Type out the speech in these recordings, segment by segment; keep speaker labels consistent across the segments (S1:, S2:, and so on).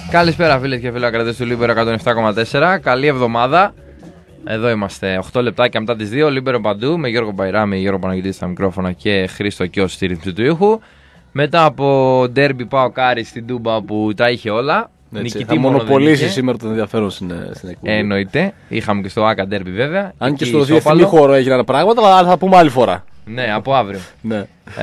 S1: Καλησπέρα φίλες και φίλοι ακρατές του Λίμπερο 107,4. Καλή εβδομάδα. Εδώ είμαστε 8 λεπτάκια μετά τις 2. Λίμπερο παντού με Γιώργο Μπαϊράμι, Γιώργο Παναγιώτη στα μικρόφωνα και Χρήστο Κιώση στη ρύθμιση του ήχου. Μετά από ντέρμπι ΠΑΟΚ Άρης στην Τούμπα που τα είχε όλα.
S2: Θα μονοπολίσει σήμερα το ενδιαφέρον στην εκπομπή.
S1: Εννοείται. Είχαμε και στο ΆΚΑ ντέρμπι βέβαια.
S2: Αν και στο διεθνή χώρο έγιναν πράγματα, αλλά θα πούμε άλλη φορά.
S1: Ναι, από αύριο.
S2: Ναι.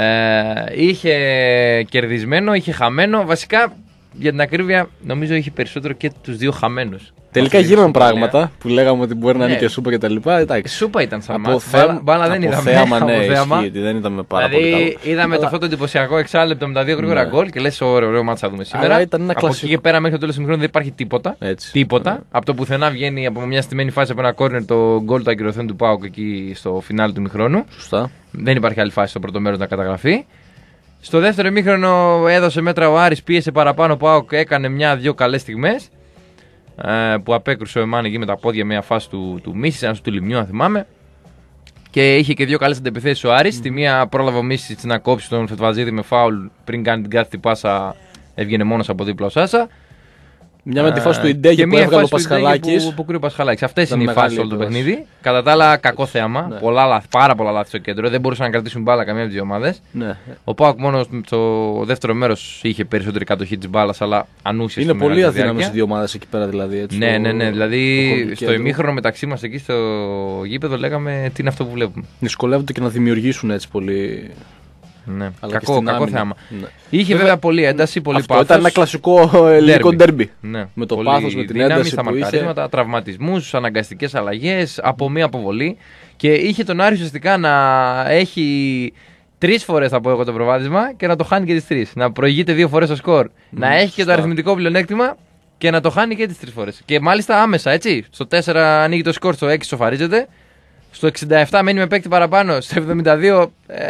S1: Είχε κερδισμένο, είχε χαμένο. Βασικά για την ακρίβεια νομίζω είχε περισσότερο και τους δύο χαμένους.
S2: Τελικά γίνανε πράγματα που λέγαμε ότι μπορεί να είναι και σούπα και τα λοιπά.
S1: Σούπα ήταν σαν
S2: μπάλα
S1: δεν είδαμε.
S2: Θέαμα, ναι, ισχύει, δεν είδαμε πάρα πολύ καλό.
S1: Είδαμε αυτό το εντυπωσιακό εξάλεπτο με τα δύο γρήγορα γκολ και λες ωραίο μάτς θα δούμε σήμερα. Από εκεί και πέρα μέχρι το τέλος του ημιχρόνου δεν υπάρχει τίποτα. Τίποτα. Από το πουθενά βγαίνει από μια στημένη φάση από ένα κόρνερ το γκολ του ακυρωθέν του ΠΑΟΚ εκεί στο φινάλι του ημιχρόνου.
S2: Σωστά.
S1: Δεν υπάρχει άλλη φάση στο πρώτο μέρος να καταγραφεί. Στο δεύτερο ημίχρονο έδωσε μέτρα ο Άρης, πίεσε παραπάνω ο ΠΑΟΚ, έκανε μια-δυο καλές στιγμές που απέκρουσε ο Εμάν εκεί με τα πόδια μια φάση του Μίσης, ένας του Λιμνιού αν θυμάμαι. Και είχε και δύο καλές αντεπιθέσεις ο Άρης. Τη μία πρόλαβε ο Μίσης να κόψει τον Φετβαζίδη με φάουλ πριν κάνει την κάθετη πάσα, έβγαινε μόνος από δίπλα ο Σάσα.
S2: Μια με τη φάση του Ιντέγε που έβγαλε ο Πασχαλάκης.
S1: Που κρύβει ο Πασχαλάκης. Αυτές είναι οι φάσεις όλο το παιχνίδι. Κατά τα άλλα, κακό θέαμα. Ναι. Πάρα πολλά λάθη στο κέντρο. Δεν μπορούσαν να κρατήσουν μπάλα καμία από τις δύο ομάδες. Ναι. Ο ΠΑΟΚ μόνο στο δεύτερο μέρος είχε περισσότερη κατοχή της μπάλας, αλλά ανούσια.
S2: Είναι πολύ αδύναμες οι δύο ομάδες εκεί πέρα δηλαδή. Έτσι,
S1: ναι. Δηλαδή στο ημίχρονο μεταξύ μας εκεί στο γήπεδο λέγαμε τι είναι αυτό που βλέπουμε.
S2: Δυσκολεύονται και να δημιουργήσουν έτσι πολύ.
S1: Ναι. Κακό θέαμα. Ναι. Είχε βέβαια πολύ ένταση, πολύ πάθος.
S2: Ήταν ένα κλασικό ελληνικό ντέρμπι.
S1: Ναι.
S2: Με το πάθος, με την ένταση.
S1: Στα μαρκαρίσματα, τραυματισμούς, αναγκαστικές αλλαγές, από μία αποβολή. Και είχε τον Άρη ουσιαστικά να έχει 3 φορές θα πω εγώ το προβάδισμα και να το χάνει και τις 3. Να προηγείται 2 φορές το σκορ. Να έχει και το αριθμητικό πλεονέκτημα και να το χάνει και τις 3 φορές. Και μάλιστα άμεσα έτσι. Στο 4 ανοίγει το σκορ, στο 6 σοφαρίζεται. Στο 67 μένει με παίκτη παραπάνω. Στο 72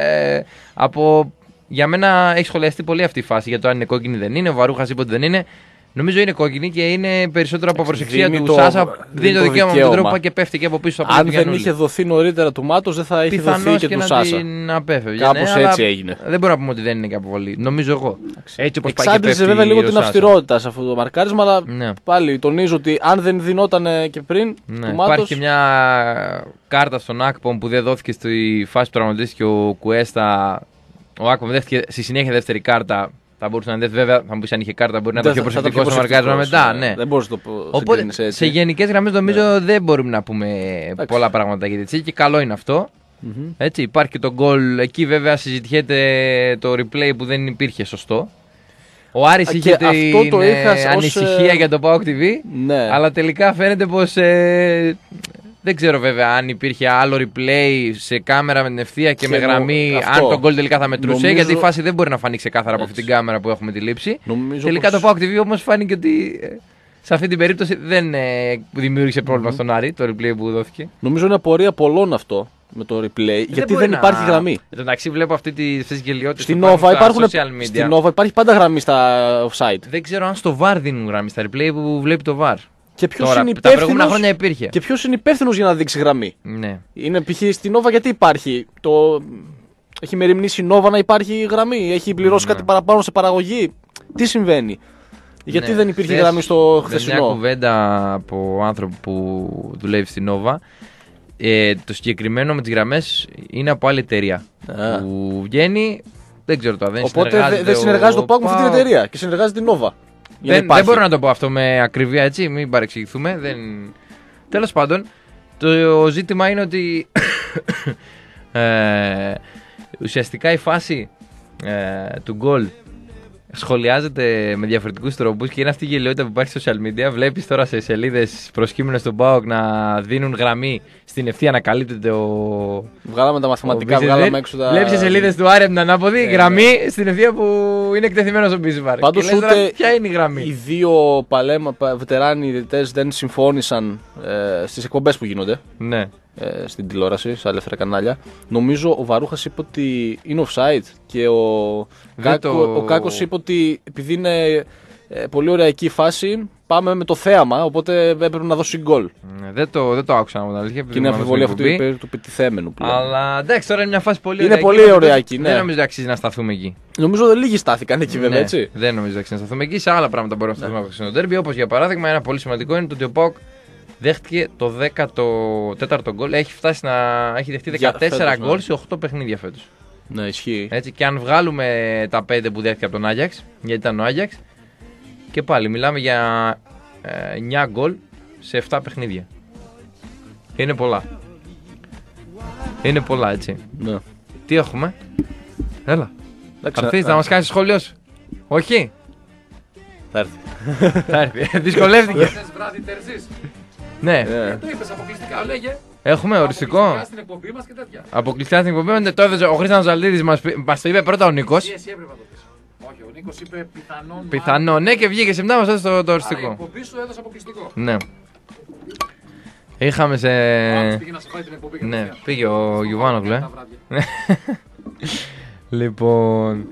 S1: για μένα έχει σχολιαστεί πολύ αυτή η φάση για το αν είναι κόκκινη δεν είναι. Ο Βαρούχας είπε ότι δεν είναι. Νομίζω είναι κόκκινη και είναι περισσότερο από προσεξία του Σάσα. Δίνει το δικαίωμα με τον τρόπο και πέφτει και από πίσω από
S2: αν δεν είχε δοθεί νωρίτερα του Μάτος, δεν θα είχε δοθεί και του Σάσα. Κάπως έτσι έγινε.
S1: Δεν μπορούμε να πούμε ότι δεν είναι και αποβολή. Νομίζω εγώ.
S2: Εξάντλησε βέβαια λίγο την αυστηρότητα σε αυτό το μαρκάρισμα, αλλά πάλι τονίζω ότι αν δεν δινόταν και πριν.
S1: Υπάρχει μια κάρτα στον Ακπομ που δεν δόθηκε στη φάση που τραυματίστηκε ο Κουέστα. Ο Ακπομ δέχτηκε στη συνέχεια δεύτερη κάρτα. Θα μπορούσε να είναι βέβαια, θα μου πει αν είχε κάρτα, μπορεί να ήταν πιο προσεκτικό στο μαρκάρισμα μετά. Ναι.
S2: Δεν μπορεί να το
S1: οπότε σε γενικές γραμμές νομίζω δεν μπορούμε να πούμε πολλά πράγματα για έτσι και καλό είναι αυτό. Έτσι, υπάρχει και το γκολ. Εκεί βέβαια συζητιέται το replay που δεν υπήρχε σωστό. Ο Άρης είχε την ανησυχία για το PAOK TV, αλλά τελικά φαίνεται πως. Δεν ξέρω βέβαια αν υπήρχε άλλο replay σε κάμερα με την ευθεία και με γραμμή, αν το γκολ τελικά θα μετρούσε. Γιατί η φάση δεν μπορεί να φανεί ξεκάθαρα από αυτή την κάμερα που έχουμε τη λήψη. Τελικά το PAOK TV όμως φάνηκε ότι σε αυτή την περίπτωση δεν δημιούργησε πρόβλημα στον Άρη το replay που δόθηκε.
S2: Νομίζω είναι απορία πολλών αυτό με το replay, γιατί δεν υπάρχει γραμμή.
S1: Εντάξει, βλέπω αυτές τις γελιότητες
S2: στην Nova υπάρχει πάντα γραμμή στα offside.
S1: Δεν ξέρω αν στο VAR δίνουν γραμμή στα replay που βλέπει το VAR.
S2: Και ποιος είναι
S1: τα προηγούμενα χρόνια υπήρχε.
S2: Και ποιος είναι υπεύθυνος για να δείξει γραμμή.
S1: Ναι.
S2: Είναι π.χ. στην Nova γιατί υπάρχει. Έχει μεριμνήσει η Nova να υπάρχει γραμμή. Έχει πληρώσει κάτι παραπάνω σε παραγωγή. Τι συμβαίνει. Γιατί δεν υπήρχε γραμμή στο χθεσινό.
S1: Μια κουβέντα από άνθρωπο που δουλεύει στην Nova. Το συγκεκριμένο με τις γραμμές είναι από άλλη εταιρεία. Που βγαίνει. Δεν ξέρω το.
S2: Οπότε δεν συνεργάζεται το PAOK με αυτή την εταιρεία και συνεργάζεται την Nova.
S1: Δεν μπορώ να το πω αυτό με ακριβία έτσι, μην παρεξηγηθούμε. Τέλος πάντων, το ζήτημα είναι ότι ουσιαστικά η φάση του γκολ σχολιάζεται με διαφορετικούς τρόπους και είναι αυτή η γελιότητα που υπάρχει στο social media. Βλέπεις τώρα σε σελίδες προσκύμενες στον PAOK να δίνουν γραμμή στην ευθεία να καλύπτεται ο.
S2: Βγάλαμε τα μαθηματικά, βγάλαμε έξω τα.
S1: Βλέπεις σε σελίδες του Άρη από την ανάποδη γραμμή στην ευθεία που είναι εκτεθειμένος ο Μπίσβαρ.
S2: Πάντως ούτε
S1: ποια είναι η γραμμή.
S2: Οι δύο βετεράνοι διαιτητές δεν συμφώνησαν στις εκπομπές που γίνονται.
S1: Ναι.
S2: Στην τηλεόραση, στα ελεύθερα κανάλια. Νομίζω ο Βαρούχας είπε ότι είναι offside και ο Κάκος είπε ότι επειδή είναι πολύ ωραία εκεί η φάση, πάμε με το θέαμα, οπότε έπρεπε να δώσει γκολ.
S1: Δεν το άκουσα από την αλήθεια.
S2: Και είναι αμφιβολία αυτή του επιτιθέμενου πλέον.
S1: Αλλά εντάξει, τώρα είναι μια φάση πολύ
S2: είναι
S1: ωραία.
S2: Πολύ ωραία εκεί, ναι.
S1: Δεν νομίζω ότι αξίζει να σταθούμε εκεί.
S2: Νομίζω ότι λίγοι στάθηκαν εκεί, βέβαια, έτσι.
S1: Δεν νομίζω ότι αξίζει να σταθούμε εκεί. Σε άλλα πράγματα μπορούμε να σταθούμε στο ντέρμπι. Όπως για παράδειγμα, ένα πολύ σημαντικό είναι το ότι ο ΠΑΟΚ δέχτηκε το 14ο γκολ. Έχει φτάσει να έχει δεχτεί 14 γκολ σε 8 παιχνίδια φέτος.
S2: Ναι, ισχύει.
S1: Έτσι, και αν βγάλουμε τα 5 που δέχτηκε από τον Άγιαξ, γιατί ήταν ο Άγιαξ, και πάλι μιλάμε για 9 γκολ σε 7 παιχνίδια. Είναι πολλά. Είναι πολλά, έτσι.
S2: Ναι.
S1: Τι έχουμε? Έλα. Θα έρθεις να μας κάνεις σχόλιο σου? Όχι?
S2: Θα έρθει.
S1: Θα έρθει. Δυσκολεύτηκε.
S3: Χθες βράδυ Τερζής.
S1: Ναι.
S3: Το είπες αποκλειστικά, λέγε.
S1: Έχουμε οριστικό.
S3: Αποκλειστικά στην εκπομπή μας και τέτοια.
S1: Αποκλειστικά στην εκπομπή μας. Το έδωσε ο Χρήστος Ζαλίδης, μας το είπε πρώτα ο Νίκος.
S3: Εσύ έπρεπε να το πεις. Όχι, ο Νίκος είπε πιθανόν.
S1: Πιθανό, ναι, και βγήκε σε μετά μας έδωσε το
S3: Η
S1: οριστικό.
S3: εκπομπή σου έδωσε αποκλειστικό.
S1: Ναι. Είχαμε σε.
S3: Πήγε να σε πάει την εκπομπή.
S1: Ναι, πήγε ο Γιουβάνογλου,
S3: Τα βράδια.
S1: Λοιπόν.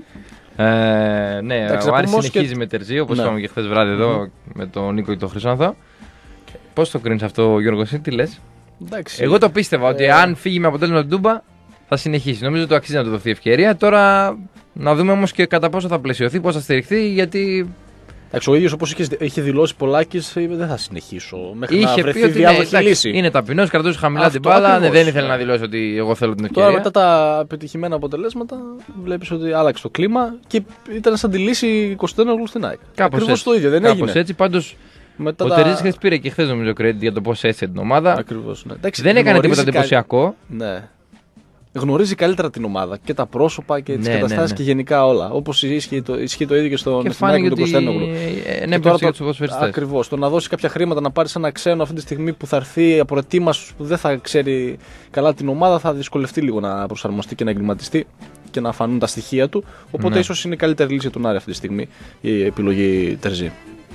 S1: Ναι,
S2: Εντάξει,
S1: ο Άρης
S2: πούμε
S1: συνεχίζει με Τερζή, όπως
S2: Ναι.
S1: είπαμε και χθες βράδυ εδώ με τον Νίκο και τον Χρυσάνθο. Πώς το κρίνεις αυτό, Γιώργο, εσύ τι λες?
S2: Εντάξει.
S1: Εγώ το πίστευα ότι αν φύγει με αποτέλεσμα τον Ντούμπα θα συνεχίσει. Νομίζω ότι αξίζει να του δοθεί ευκαιρία. Τώρα να δούμε όμως και κατά πόσο θα πλαισιωθεί, πώς θα στηριχθεί, γιατί.
S2: Εντάξει, ο ίδιος όπως είχε δηλώσει Πολάκης, είπε δεν θα συνεχίσω. Μέχρι να
S1: Είχε πει
S2: βρεθεί
S1: ότι
S2: διάδοχη λύση.
S1: είναι ταπεινός, κρατούσε χαμηλά
S2: Αυτό
S1: την μπάλα.
S2: ακριβώς,
S1: Δεν ήθελε
S2: ναι.
S1: να δηλώσει ότι εγώ θέλω την ευκαιρία.
S2: Τώρα μετά τα πετυχημένα αποτελέσματα βλέπεις ότι άλλαξε το κλίμα και ήταν σαν τη λύση 21 στην ΑΕΚ.
S1: Κάπως
S2: Ακριβώς
S1: έτσι.
S2: το ίδιο, δεν
S1: Κάπως
S2: έγινε.
S1: έτσι, πάντως
S2: Μετά
S1: ο Τερζής χθες πήρε και χθες νομίζω credit για το πώς έσαι την ομάδα.
S2: Ακριβώς, ναι. Εντάξει,
S1: Δεν έκανε τίποτα
S2: γνωρίζει
S1: εντυπωσιακό.
S2: Ναι. Γνωρίζει καλύτερα την ομάδα και τα πρόσωπα και τις
S1: Ναι,
S2: καταστάσεις
S1: ναι.
S2: και γενικά όλα. Όπως ισχύει το ίδιο και στον
S1: Και
S2: στην ΑΕΚ
S1: φάνηκε
S2: με τον
S1: ότι
S2: Κωνσταντίνογλου.
S1: ενέπνευσε για τους ποδοσφαιριστές.
S2: Ακριβώς. Το να δώσει κάποια χρήματα να πάρει ένα ξένο αυτή τη στιγμή που θα έρθει απροετοίμαστος, που δεν θα ξέρει καλά την ομάδα, θα δυσκολευτεί λίγο να προσαρμοστεί και να εγκληματιστεί και να φανούν τα στοιχεία του. Οπότε
S1: Ναι.
S2: ίσως είναι η καλύτερη λύση για τον Άρη αυτή τη στιγμή η επιλογή Τερζή.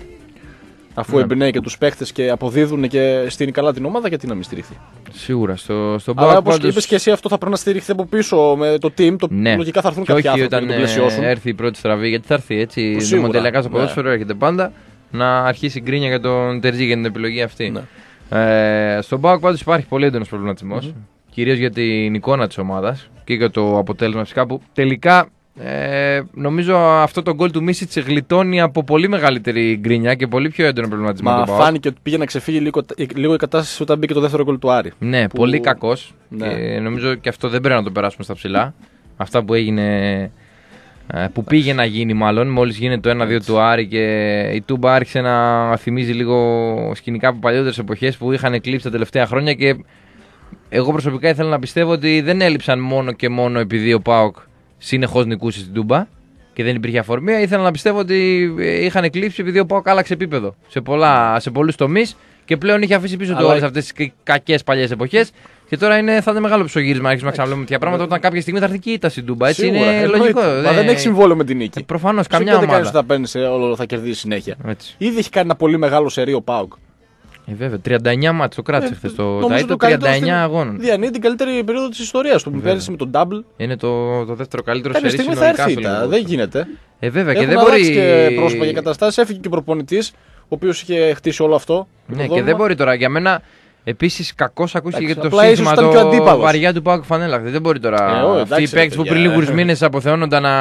S2: Αφού
S1: Ναι.
S2: εμπνέει και τους παίχτες και αποδίδουν και στείνει καλά την ομάδα, γιατί να μην στηριχθεί.
S1: Σίγουρα. Στον
S2: Αλλά
S1: ΠΑΟΚ
S2: όπως
S1: πάντως.
S2: είπες και εσύ, αυτό θα πρέπει να στηριχθεί από πίσω με το team.
S1: Ναι.
S2: Λογικά θα έρθουν
S1: Και
S2: κάποιοι
S1: όχι
S2: άνθρωποι να
S1: όταν
S2: τον πλαισιώσουν.
S1: έρθει η πρώτη στραβή, γιατί θα έρθει έτσι.
S2: Σίγουρα,
S1: Νομοτελειακά στο
S2: ναι.
S1: ποδόσφαιρο έρχεται πάντα να αρχίσει η γκρίνια για τον Τερζή για την επιλογή αυτή.
S2: Ναι.
S1: Στον ΠΑΟΚ πάντως υπάρχει πολύ έντονος προβληματισμός. Κυρίως για την εικόνα της ομάδας και για το αποτέλεσμα φυσικά που τελικά. Νομίζω αυτό το γκολ του Μίσιτς γλιτώνει από πολύ μεγαλύτερη γκρίνια και πολύ πιο έντονο προβληματισμό.
S2: Μα
S1: του ΠΑΟΚ.
S2: φάνηκε ότι πήγε να ξεφύγει λίγο η κατάσταση όταν μπήκε το δεύτερο γκολ του Άρη.
S1: Ναι, πολύ κακός.
S2: Ναι.
S1: Και νομίζω και αυτό δεν πρέπει να το περάσουμε στα ψηλά. Αυτά που έγινε. Που πήγε να γίνει μάλλον, μόλις γίνεται το 1-2 του Άρη και η Τούμπα άρχισε να θυμίζει λίγο σκηνικά από παλιότερες εποχές που είχαν εκλείψει τα τελευταία χρόνια και εγώ προσωπικά ήθελα να πιστεύω ότι δεν έλειψαν μόνο και μόνο επειδή ο ΠΑΟΚ συνεχώς νικούσε στην Τούμπα και δεν υπήρχε αφορμία. Ήθελα να πιστεύω ότι είχαν εκλείψει επειδή ο ΠΑΟΚ άλλαξε επίπεδο σε πολλούς τομείς και πλέον είχε αφήσει πίσω του όλες αυτές τις κακές παλιές εποχές. Και τώρα θα είναι μεγάλο ψωγύρισμα να αρχίσουμε να ξαναλέμε τέτοια πράγματα όταν κάποια στιγμή θα έρθει και η ήττα στην Τούμπα. Έτσι
S2: Σίγουρα,
S1: είναι
S2: εννοείται.
S1: λογικό.
S2: Μα δεν έχει συμβόλαιο με την νίκη.
S1: Προφανώς,
S2: Καμιά
S1: καμιά
S2: δεν κάνει ότι
S1: ομάδα.
S2: θα παίρνει όλο, θα κερδίσει συνέχεια.
S1: Έτσι.
S2: Ήδη έχει κάνει ένα πολύ μεγάλο σερί ο ΠΑΟΚ.
S1: Βέβαια, 39 μάτς το κράτησε χθες το
S2: Νομίζω
S1: Τάιτο,
S2: το καλύτερο
S1: 39 αγώνων.
S2: Διανύει την καλύτερη περίοδο της ιστορίας του. Πέρυσι με τον Double.
S1: Είναι το δεύτερο καλύτερο
S2: Κάποια
S1: σερί
S2: στιγμή θα
S1: συνολικά
S2: έρθει
S1: στο
S2: η ήττα.
S1: ελληνικό.
S2: Δεν γίνεται.
S1: Βέβαια και
S2: Έχουν
S1: δεν
S2: αλλάξει
S1: μπορεί.
S2: και πρόσωπα και καταστάσεις. Έφυγε και ο προπονητής, ο οποίος είχε χτίσει όλο αυτό.
S1: Ναι, και δεν μπορεί τώρα για μένα. Επίσης, κακώς ακούστηκε
S2: Εντάξει,
S1: και το
S2: απλά ίσως
S1: σύστημα
S2: ήταν και ο
S1: το
S2: αντίπαλος.
S1: βαριά του ΠΑΟΚ φανέλα. Δεν μπορεί τώρα. Αυτοί οι
S2: εντάξει,
S1: παίκτες που
S2: παιδιά.
S1: πριν λίγους μήνες αποθεώνονταν να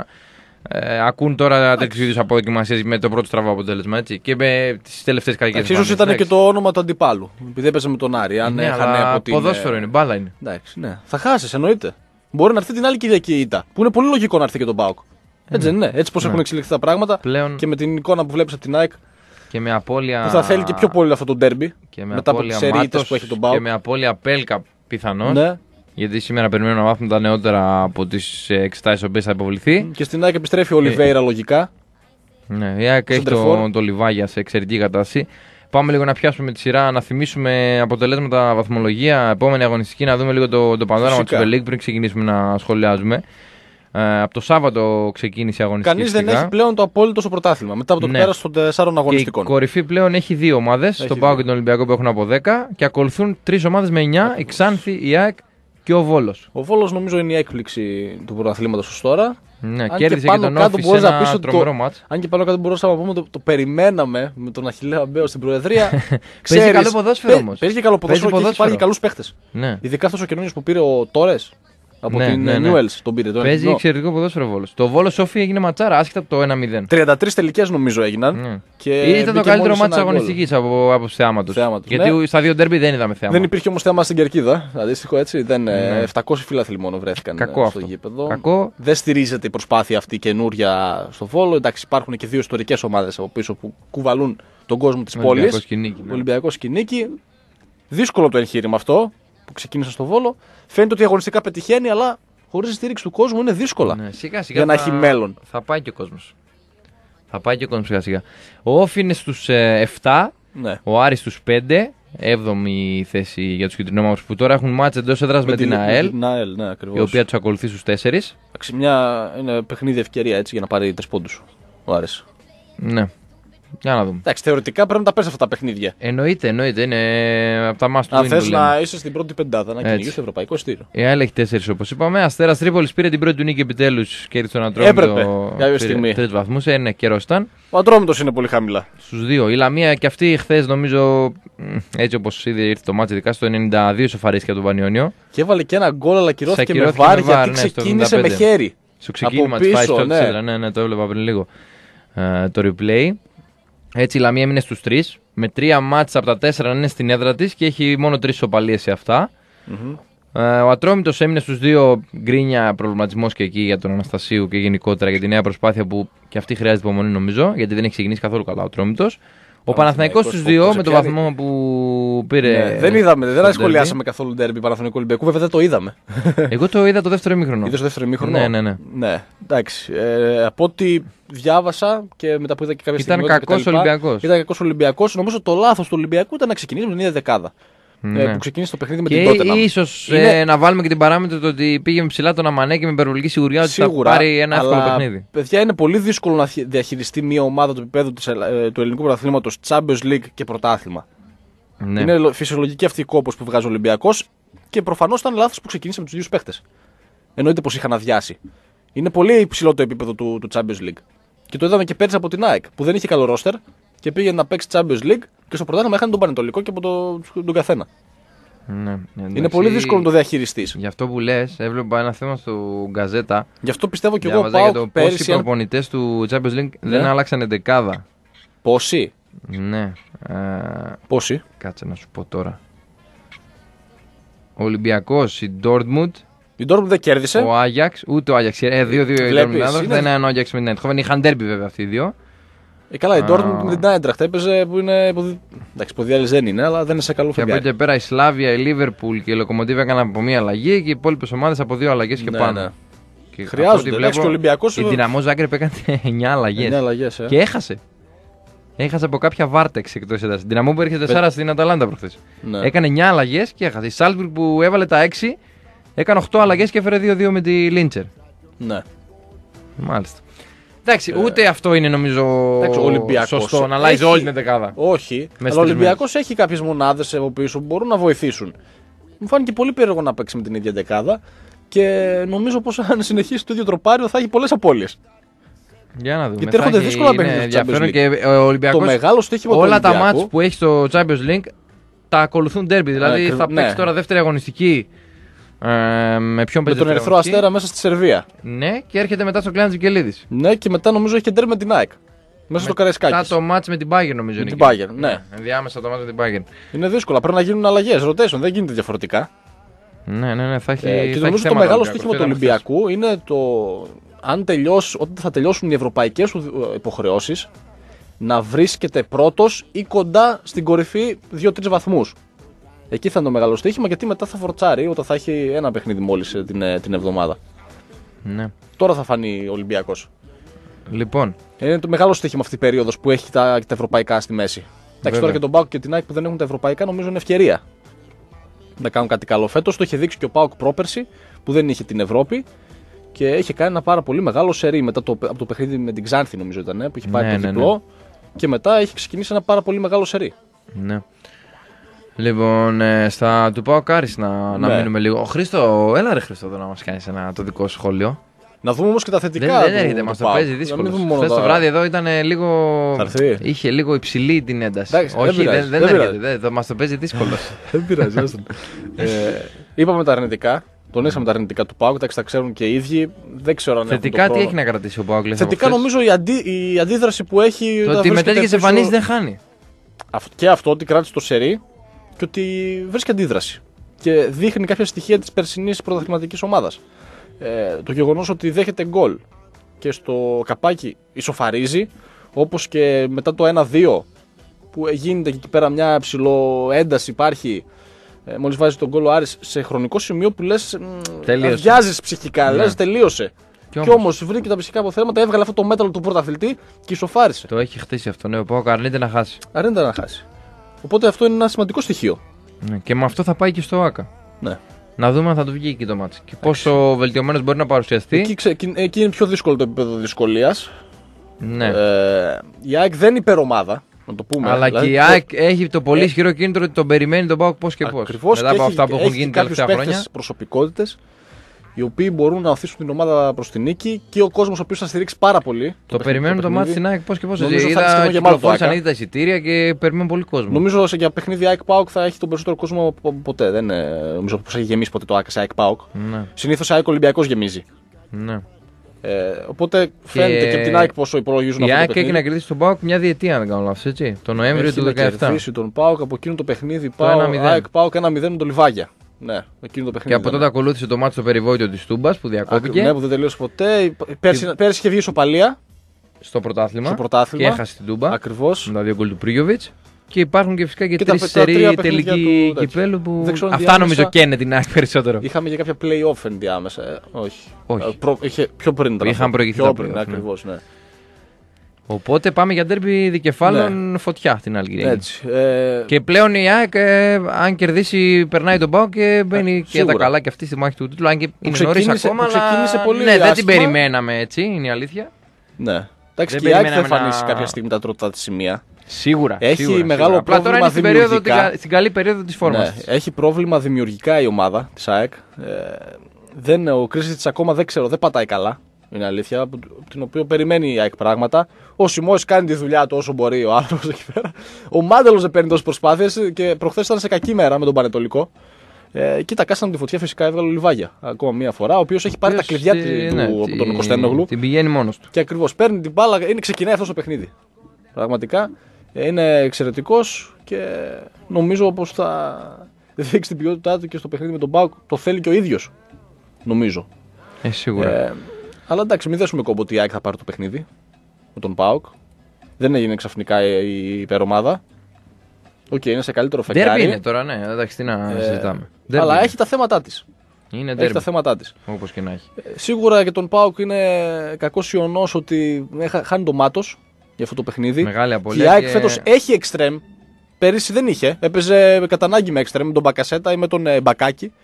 S1: ακούν τώρα τέτοιου είδους αποδοκιμασίες με το πρώτο στραβό αποτέλεσμα. Έτσι, και με τις τελευταίες κακές
S2: Ίσως ήταν και το όνομα του αντιπάλου. Επειδή έπαιζε με τον Άρη. Αν
S1: Ναι,
S2: έχανε
S1: αλλά
S2: από την.
S1: ποδόσφαιρο είναι, μπάλα είναι.
S2: Εντάξει, ναι. Θα χάσει, εννοείται. Μπορεί να έρθει την άλλη Κυριακή η ήττα. Που είναι πολύ λογικό να έρθει και τον ΠΑΟΚ. Έτσι δεν είναι. Έτσι πως έχουν εξελιχθεί τα πράγματα.
S1: Πλέον
S2: Και με την εικόνα που βλέπεις από την ΑΕΚ.
S1: και με απώλεια.
S2: Που θα θέλει και πιο πολύ αυτό το ντέρμπι.
S1: Και με
S2: μετά από
S1: απώλεια
S2: τις σερίτες
S1: Μάτος
S2: που έχει τον ΠΑΟΚ.
S1: και με απώλεια Πέλκα πιθανώς.
S2: Ναι.
S1: Γιατί σήμερα περιμένουμε να μάθουμε τα νεότερα από τις εξετάσεις οποίες θα υποβληθεί.
S2: Και στην ΑΕΚ επιστρέφει ο Ολιβέηρα λογικά.
S1: Ναι, η ΑΕΚ έχει το Λιβάγια σε εξαιρετική κατάσταση. Πάμε λίγο να πιάσουμε τη σειρά, να θυμίσουμε αποτελέσματα, βαθμολογία, επόμενη αγωνιστική, να δούμε λίγο το πανόραμα του Super League πριν ξεκινήσουμε να σχολιάζουμε. Από το Σάββατο ξεκίνησε η αγωνιστική.
S2: Κανείς δεν έχει πλέον το απόλυτο στο πρωτάθλημα. Μετά από το πέρας των 4 αγωνιστικών.
S1: Και η κορυφή πλέον έχει 2 ομάδες, τον ΠΑΟΚ και τον Ολυμπιακό που έχουν από 10 και ακολουθούν 3 ομάδες με 9, η Ξάνθη, η ΑΕΚ και ο Βόλος.
S2: Ο Βόλος νομίζω είναι η έκπληξη του πρωταθλήματος ως τώρα.
S1: Ναι,
S2: Αν
S1: κέρδισε
S2: και
S1: και
S2: πάνω
S1: τον
S2: κάτω
S1: Όφη σε
S2: μπορείς να πεις
S1: ένα
S2: ότι
S1: τρομερό μάτς.
S2: Αν και πάνω κάτω μπορούσαμε να πούμε το περιμέναμε με τον Αχιλλέα Μπέο στην Προεδρία.
S1: Παίζει καλό ποδόσφαιρο όμως.
S2: Παίζει και καλό ποδόσφαιρο και έχει
S1: ποδόσφαιρο.
S2: πάρει και καλούς παίχτες.
S1: Ναι.
S2: Ειδικά αυτός ο καινούριο που πήρε ο Τόρες από την Newell's τον πήρε.
S1: Παίζει εξαιρετικό ποδόσφαιρο Βόλος. Το Βόλος Όφη έγινε ματσάρα, άσχετα από το 1-0.
S2: 33 τελικές νομίζω έγιναν.
S1: Ναι.
S2: Και
S1: Ήταν το
S2: μπήκε
S1: καλύτερο
S2: μόλις
S1: μάτς
S2: ένα γκολ.
S1: αγωνιστικής από θεάματος. Γιατί
S2: Ναι.
S1: στα δύο ντέρμπι δεν είδαμε θέαμα.
S2: Δεν υπήρχε όμως θέμα στην Κερκίδα. Αντίστοιχο έτσι. 700 φίλαθλοι μόνο βρέθηκαν
S1: Κακό
S2: στο
S1: αυτό.
S2: γήπεδο.
S1: Κακό.
S2: Δεν στηρίζεται η προσπάθεια αυτή καινούρια στο Βόλο. Εντάξει, υπάρχουν και δύο ιστορικές ομάδες από πίσω που κουβαλούν τον κόσμο της πόλης.
S1: Ολυμπιακός και Νίκη, ναι.
S2: Ολυμπιακός και Νίκη. Δύσκολο το εγχείρημα αυτό που ξεκίνησε στο Βόλο. Φαίνεται ότι αγωνιστικά πετυχαίνει, αλλά χωρίς τη στήριξη του κόσμου είναι δύσκολα
S1: Ναι, σιγά σιγά
S2: για να έχει μέλλον.
S1: Θα πάει και ο κόσμος. Θα πάει και ο κόσμος σιγά σιγά. Ο Όφη είναι στους 7,
S2: Ναι.
S1: ο Άρης στους 5, 7η θέση για τους κυτρινόμαυρους που τώρα έχουν μάτς εντός έδρας με την ΑΕΛ,
S2: την ΑΕΛ, ναι, ακριβώς.
S1: η οποία τους ακολουθεί στους 4.
S2: Εντάξει, είναι παιχνίδι ευκαιρία έτσι για να πάρει 3 πόντους ο Άρης.
S1: Ναι. Για να δούμε.
S2: Εντάξει, θεωρητικά πρέπει να τα παίρνει αυτά τα παιχνίδια.
S1: Εννοείται. Είναι από τα must
S2: Αν
S1: win
S2: θες
S1: που
S2: να
S1: λέμε.
S2: είσαι στην πρώτη πεντάδα, να
S1: Έτσι.
S2: κυνηγείς το ευρωπαϊκό εισιτήριο.
S1: Η ΑΕΛ έχει 4 όπως είπαμε. Αστέρας Τρίπολης πήρε την πρώτη του νίκη επιτέλους. Κέρδισε τον Ατρόμητο.
S2: Έπρεπε, κάποια στιγμή.
S1: 3 βαθμούς. Ναι, καιρός ήταν.
S2: Ο Ατρόμητος είναι πολύ χαμηλά.
S1: Στους 2. Η Λαμία και αυτή χθες νομίζω έτσι όπως ήδη ήρθε το μάτς, ειδικά στο 92 σοφαρίστηκε από τον Πανιόνιο.
S2: Και έβαλε και ένα γκολ, αλλά κυρώθηκε με
S1: Ακυρώθηκε
S2: βάρ
S1: με βάρ,
S2: γιατί
S1: ναι, στο
S2: ξεκίνησε
S1: 75.
S2: με χέρι.
S1: Στο ξεκίνημα
S2: Από
S1: της φάσης
S2: πίσω,
S1: πρώτης
S2: ναι.
S1: έδρα. Ναι, το έβλεπα πριν λίγο. Το replay. Έτσι η Λαμία έμεινε στους 3. Με 3 μάτς από τα 4 να είναι στην έδρα της και έχει μόνο 3 ισοπαλίες σε αυτά. Ο Ατρόμητος έμεινε στους 2, γκρίνια, προβληματισμός και εκεί για τον Αναστασίου και γενικότερα για τη νέα προσπάθεια που και αυτή χρειάζεται υπομονή νομίζω, γιατί δεν έχει ξεκινήσει καθόλου καλά ο Ατρόμητος. Ο Παναθηναϊκός στους 2 με τον βαθμό που πήρε.
S2: Ναι, δεν είδαμε, δεν
S1: στο
S2: σχολιάσαμε καθόλου ντέρμπι Παναθηναϊκού Ολυμπιακού. Βέβαια δεν το είδαμε.
S1: derby. Εγώ το είδα το δεύτερο ημίχρονο.
S2: Είδες το δεύτερο ημίχρονο.
S1: Ναι.
S2: Ναι, εντάξει. Από ό,τι διάβασα και μετά που είδα και κάποια
S1: Ήταν
S2: στιγμή.
S1: κακός Ολυμπιακός.
S2: Ήταν κακός Ολυμπιακός. Νομίζω το λάθος του Ολυμπιακού ήταν να ξεκινήσει με την ίδια δεκάδα.
S1: Ναι.
S2: Που ξεκίνησε το παιχνίδι με
S1: Και
S2: την Τότεναμ.
S1: ίσως
S2: Είναι-
S1: να βάλουμε και την παράμετρο το ότι πήγε ψηλά τον Αμανέ και με υπερβολική σιγουριά ότι
S2: Σίγουρα,
S1: θα πάρει ένα εύκολο
S2: αλλά,
S1: παιχνίδι.
S2: Παιδιά, είναι πολύ δύσκολο να διαχειριστεί μια ομάδα του επίπεδου του ελληνικού πρωταθλήματος, Champions League και πρωτάθλημα.
S1: Ναι.
S2: Είναι φυσιολογική αυτή η κόπος που βγάζει ο Ολυμπιακός και προφανώς ήταν λάθος που ξεκίνησε με τους ίδιους παίχτες. Εννοείται πως είχαν αδειάσει. Είναι πολύ υψηλό το επίπεδο του Champions League. Και το είδαμε και πέρυσι από την ΑΕΚ που δεν είχε καλό ρόστερ και πήγε να παίξει Champions League και στο πρωτάθλημα είχαν τον Πανετολικό και από τον καθένα.
S1: Ναι.
S2: Είναι πολύ δύσκολο να το διαχειριστείς.
S1: Γι' αυτό που λες, έβλεπα ένα θέμα στο Γκαζέτα.
S2: Γι' αυτό πιστεύω και εγώ
S1: Διάβαζα για το
S2: πάω
S1: πόσοι
S2: πέρυσι.
S1: προπονητές του Champions League δεν άλλαξαν δεκάδα.
S2: Πόσοι.
S1: Ναι.
S2: Πόσοι.
S1: Κάτσε να σου πω τώρα. Ο Olympiacos, η Dortmund,
S2: Η Dortmund δεν κέρδισε.
S1: ο Άγιαξ, ούτε ο Άγιαξ. 2-2 η
S2: Βλέπεις,
S1: Dortmund.
S2: είναι-
S1: Δεν είναι ο Άγιαξ με την Eindhoven. Είχαν ντέρμπι βέβαια αυτοί οι δύο.
S2: Καλά, η Dortmund με την Eintracht έπαιζε που είναι. Εντάξει, ποδιάλης δεν είναι, αλλά δεν είναι σε καλό
S1: Και από
S2: φεγγάρι.
S1: εκεί και πέρα η Σλάβια, η Λίβερπουλ και η Λοκομοτίβα έκαναν από μία αλλαγή και οι υπόλοιπες ομάδες από 2 αλλαγές και
S2: Ναι,
S1: πάνω.
S2: ναι.
S1: Και
S2: Χρειάζονται,
S1: από ό,τι
S2: εντάξει, και ο Ολυμπιακός-
S1: Η Δυναμό Ζάγκρεπ έκανε 9 αλλαγές.
S2: 9 αλλαγές,
S1: Και έχασε. Έχασε από κάποια βάρτεξ εκτός έδρας. Η Δυναμό που έρχεται 4 στην Αταλάντα προχθές.
S2: Ναι.
S1: Έκανε 9 αλλαγές και έχασε. Η Σάλσμπουργκ που έβαλε τα 6 έκανε 8 αλλαγές και έφερε 2-2 με τη Λίντσερ.
S2: Ναι.
S1: Μάλιστα. Εντάξει, ούτε αυτό είναι νομίζω
S2: Εντάξει, ο Ολυμπιακός
S1: σωστό να αλλάζει
S2: έχει-
S1: όλη την δεκάδα.
S2: Όχι,
S1: Μέσα
S2: αλλά ο
S1: στις
S2: Ολυμπιακός έχει κάποιες μονάδες από πίσω που μπορούν να βοηθήσουν. Μου φάνηκε πολύ περίεργο να παίξει με την ίδια δεκάδα και νομίζω πως αν συνεχίσει το ίδιο τροπάριο θα έχει πολλές απώλειες.
S1: Για να δούμε.
S2: Γιατί έρχονται
S1: Θα έχει-
S2: δύσκολα
S1: είναι
S2: παιχνίδια στο
S1: ενδιαφέρον
S2: Champions
S1: και ο Ολυμπιακός,
S2: Το μεγάλο στοίχημα του
S1: όλα τα
S2: Ολυμπιακού-
S1: μάτς που έχει στο Champions League τα ακολουθούν derby. Δηλαδή θα
S2: ναι.
S1: παίξει τώρα δεύτερη αγωνιστική. Με ποιον
S2: με
S1: παίζει
S2: τον
S1: δεύτερη
S2: Ερυθρό
S1: αγωνιστική?
S2: Αστέρα μέσα στη Σερβία.
S1: Ναι, και έρχεται μετά στο Κλάν Τζικελίδης.
S2: Ναι, και μετά νομίζω έχει και ντέρμπι με την ΑΕΚ. Μέσα στο Καραϊσκάκη.
S1: Μετά το μάτς με την Bayern νομίζω
S2: Με
S1: είναι
S2: την
S1: εκεί.
S2: Bayern, ναι.
S1: Ενδιάμεσα το μάτς με την Bayern.
S2: Είναι δύσκολα. Πρέπει να γίνουν αλλαγές, rotation. Δεν γίνεται διαφορετικά.
S1: Ναι, θα έχει. θα
S2: Και
S1: έχει
S2: νομίζω το
S1: θέματα
S2: μεγάλο
S1: ο
S2: στοίχημα του
S1: Ολυμπιακός. Το είδαμε
S2: Ολυμπιακού είναι το αν όταν θα τελειώσουν οι ευρωπαϊκές σου υποχρεώσεις να βρίσκεται πρώτος ή κοντά στην κορυφή 2-3 βαθμούς. Εκεί θα είναι το μεγάλο στοίχημα γιατί μετά θα φορτσάρει όταν θα έχει ένα παιχνίδι μόλις την εβδομάδα.
S1: χθες. Ναι.
S2: Τώρα θα φανεί ο Ολυμπιακός.
S1: Λοιπόν,
S2: Είναι το μεγάλο στοίχημα αυτή η περίοδος που έχει τα ευρωπαϊκά στη μέση. Εντάξει,
S1: Βέβαια.
S2: τώρα και τον ΠΑΟΚ και την ΑΕΚ που δεν έχουν τα ευρωπαϊκά νομίζω είναι ευκαιρία να κάνουν κάτι καλό. Φέτος το είχε δείξει και ο ΠΑΟΚ πρόπερση που δεν είχε την Ευρώπη και είχε κάνει ένα πάρα πολύ μεγάλο σερί μετά από το παιχνίδι με την Ξάνθη νομίζω ήταν που είχε πάρει
S1: Ναι,
S2: το
S1: ναι,
S2: διπλό και μετά έχει ξεκινήσει ένα πάρα πολύ μεγάλο σερί.
S1: ναι. Λοιπόν, του πάω Κάρις να
S2: Ναι.
S1: μείνουμε λίγο. Ο Χρήστο, έλα ρε Χρήστο εδώ να μας κάνεις το δικό σου σχόλιο.
S2: Να δούμε όμως και τα θετικά.
S1: Δεν έρχεται, μας το παίζει δύσκολο. Χθες το βράδυ εδώ ήταν λίγο. Είχε λίγο υψηλή την ένταση.
S2: Εντάξει,
S1: όχι, δεν έρχεται. Μας το παίζει δύσκολο.
S2: Δεν πειράζει. Είπαμε τα αρνητικά. Τονίσαμε τα αρνητικά του ΠΑΟΚ. Τα ξέρουν και οι ίδιοι. Δεν ξέρω αν
S1: θετικά τι έχει να κρατήσει ο ΠΑΟΚ.
S2: Θετικά νομίζω η αντίδραση που έχει.
S1: Το ότι με τέτοιες εμφανίσεις δεν χάνει.
S2: Και αυτό ότι κράτησε το σερί και ότι βρίσκει αντίδραση. Και δείχνει κάποια στοιχεία της περσινής πρωταθληματικής ομάδας. Το γεγονός ότι δέχεται γκολ και στο καπάκι ισοφαρίζει, όπως και μετά το 1-2 που γίνεται και εκεί πέρα μια ψηλοένταση υπάρχει. Μόλις βάζει τον γκολ ο Άρης σε χρονικό σημείο που λες αδειάζεις ψυχικά, ναι. Λες τελείωσε. Κι όμως βρήκε τα ψυχικά αποθέματα, έβγαλε αυτό το μέταλλο του πρωταθλητή και ισοφάρισε.
S1: Το έχει χτίσει αυτό, ναι. Ο ΠΑΟΚ αρνείται να χάσει.
S2: Αρνείται να χάσει. Οπότε αυτό είναι ένα σημαντικό στοιχείο.
S1: Ναι, και με αυτό θα πάει και στο ΆΚΑ.
S2: Ναι.
S1: Να δούμε αν θα του βγει εκεί το μάτι. Και πόσο βελτιωμένος μπορεί να παρουσιαστεί.
S2: Εκεί είναι πιο δύσκολο το επίπεδο δυσκολίας.
S1: Ναι.
S2: Η ΑΕΚ δεν είναι υπερομάδα. Να το πούμε.
S1: Αλλά δηλαδή, και η ΑΕΚ έχει το πολύ ισχυρό κίνητρο ότι τον περιμένει τον ΠΑΟΚ πώς και πώς.
S2: Μετά
S1: από αυτά που έχουν γίνει τα τελευταία χρόνια.
S2: Έχει προσωπικότητες οι οποίοι μπορούν να οθήσουν την ομάδα προς την νίκη και ο κόσμος ο οποίος θα στηρίξει πάρα πολύ.
S1: Το περιμένουν το μάτι στην ΑΕΚ πώς και πώς. Κυκλοφόρησαν ήδη τα εισιτήρια και περιμένουν πολύ κόσμο.
S2: Νομίζω για παιχνίδι ΑΕΚ ΠΑΟΚ θα έχει τον περισσότερο κόσμο ποτέ. Δεν νομίζω πως έχει γεμίσει ποτέ το ΑΕΚ σε ΑΕΚ ΠΑΟΚ.
S1: Ναι.
S2: Συνήθως ΑΕΚ Ολυμπιακός γεμίζει.
S1: Ναι.
S2: Οπότε φαίνεται και από την ΑΕΚ πόσο υπολογίζουν αυτό.
S1: Η ΑΕΚ έχει να κερδίσει τον ΠΑΟΚ μια διετία, αν δεν κάνω λάθος, έτσι. Το Νοέμβριο του 2017.
S2: Έχει κερδίσει τον ΠΑΟΚ από εκείνο το παιχνίδι. ΑΕΚ ΠΑΟΚ 1-0 με τον Λιβάγια. Ναι, εκείνο το παιχνίδι.
S1: Και από τότε ακολούθησε το μάτι στο περιβόητο τη Τούμπας που διακόπηκε.
S2: Ναι, που δεν τελείωσε ποτέ. Πέρσι είχε βγει ισοπαλία
S1: στο πρωτάθλημα. Και έχασε την Τούμπα.
S2: Ακριβώς.
S1: Με τα δύο γκολ του Πρίγιοβιτς. Και υπάρχουν και φυσικά και τρεις σερί τελική κυπέλου που. Αυτά νομίζω καίνε την ΑΕΚ περισσότερο.
S2: Είχαμε και κάποια play-off ενδιάμεσα. Όχι. Είχε πιο πριν.
S1: Είχαν προηγηθεί τα play-off.
S2: Ακριβώς, ναι.
S1: Οπότε πάμε για ντέρμπι δικεφάλων, φωτιά την άλλη Κυριακή.
S2: Έτσι.
S1: Και πλέον η ΑΕΚ, αν κερδίσει, περνάει τον ΠΑΟΚ και μπαίνει και τα καλά και αυτή στη μάχη του τίτλου. Αν και είναι νωρίς ακόμα, αλλά ναι, δεν την περιμέναμε έτσι, είναι η αλήθεια.
S2: Ναι. Εντάξει, και η ΑΕΚ θα εμφανίσει κάποια στιγμή τα τρώτα τη σημεία.
S1: Σίγουρα.
S2: Έχει μεγάλο πρόβλημα δημιουργικά.
S1: Στην καλή περίοδο της φόρμας.
S2: Ναι, έχει πρόβλημα δημιουργικά η ομάδα της ΑΕΚ. Ο Κρίσιτς ακόμα δεν πατάει καλά. Είναι αλήθεια, από την οποία περιμένει η ΑΕΚ πράγματα. Ο Σιμός κάνει τη δουλειά του όσο μπορεί ο άνθρωπος εκεί πέρα. Ο Μάντελος δεν παίρνει τόσες προσπάθειες και προχθές ήταν σε κακή μέρα με τον Πανετολικό. Και τα κάσανε τη φωτιά, φυσικά έβγαλε ο Λιβάγια ακόμα μία φορά. Ο οποίος έχει πάρει τα κλειδιά από τον Κωστένογλου.
S1: Την πηγαίνει μόνος του.
S2: Και ακριβώς παίρνει την μπάλα, ξεκινάει αυτό το παιχνίδι. Πραγματικά είναι εξαιρετικός και νομίζω πως θα δείξει την ποιότητά του και στο παιχνίδι με τον ΠΑΟΚ. Το θέλει και ο ίδιος. Νομίζω.
S1: Σίγουρα.
S2: Αλλά εντάξει, μην δέσουμε κόμπο ότι η ΑΕΚ θα πάρει το παιχνίδι με τον ΠΑΟΚ. Δεν έγινε ξαφνικά η υπερομάδα. Είναι σε καλύτερο φεγγάρι.
S1: Ντέρμπι είναι τώρα, ναι, εντάξει, τι να συζητάμε.
S2: Αλλά έχει τα θέματα της.
S1: Έχει
S2: τα θέματα της.
S1: Όπως και να έχει.
S2: Σίγουρα για τον ΠΑΟΚ είναι κακός ιονός ότι χάνει το μάτος για αυτό το παιχνίδι.
S1: Μεγάλη απολύτω.
S2: Η ΑΕΚ φέτος έχει εξτρέμ. Πέρυσι δεν είχε. Έπαιζε κατά ανάγκη με εξτρέμ, με τον Μπακασέτα ή με τον Μπακάκη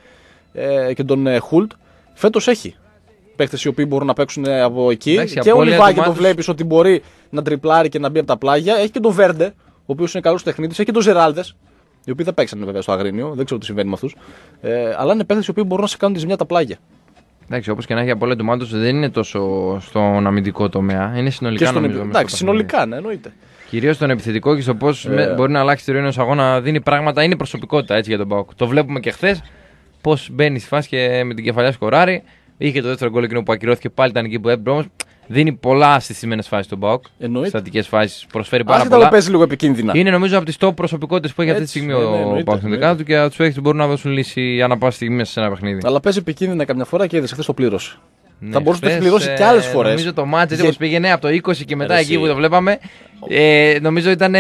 S2: και τον Χουλτ. Φέτος έχει παίκτες οι οποίοι μπορούν να παίξουν από εκεί.
S1: Εντάξει,
S2: και ο Λιβάγια το βλέπεις ότι μπορεί να τριπλάρει και να μπει από τα πλάγια. Έχει και τον Βέρντε, ο οποίος είναι καλός τεχνίτης. Έχει και τον Ζεράλδες, οι οποίοι δεν παίξαν βέβαια στο Αγρίνιο. Δεν ξέρω τι συμβαίνει με αυτούς. Αλλά είναι παίκτες οι οποίοι μπορούν να σε κάνουν τη ζημιά τα πλάγια.
S1: Εντάξει, όπως και να έχει από του μάτους δεν είναι τόσο στον αμυντικό τομέα. Είναι συνολικά νομίζω.
S2: Εντάξει, συνολικά, ναι, εννοείται.
S1: Κυρίως στον επιθετικό και στο πώς μπορεί να αλλάξει τη ροή ενός αγώνα, δίνει πράγματα, είναι προσωπικότητα έτσι για τον ΠΑΟΚ. Το βλέπουμε και χθες πώς μπαίνει στη φάση και με την κεφαλιά σκοράρει. Είχε το δεύτερο γκολ εκείνο που ακυρώθηκε, πάλι ήταν εκεί που έπρεπε όμως. Δίνει πολλά στις σημαίνες φάσεις στον ΠΑΟΚ. Στατικές φάσεις, προσφέρει πάρα πολλά.
S2: Αλλά παίζει λίγο επικίνδυνα.
S1: Είναι νομίζω από τις top προσωπικότητες που έχει αυτή τη στιγμή ο ΠΑΟΚ στην δεκάδα του και από τους παίκτες που μπορούν να δώσουν λύση ανά πάση στιγμή μέσα σε ένα παιχνίδι.
S2: Αλλά παίζει επικίνδυνα καμιά φορά και είδες χθες το πλήρωσε. Ναι, θα μπορούσε να το πληρώσει και άλλες φορές.
S1: Νομίζω το μάτς έτσι όπως πήγαινε από το 20 και μετά εκεί που το βλέπαμε. Νομίζω ήταν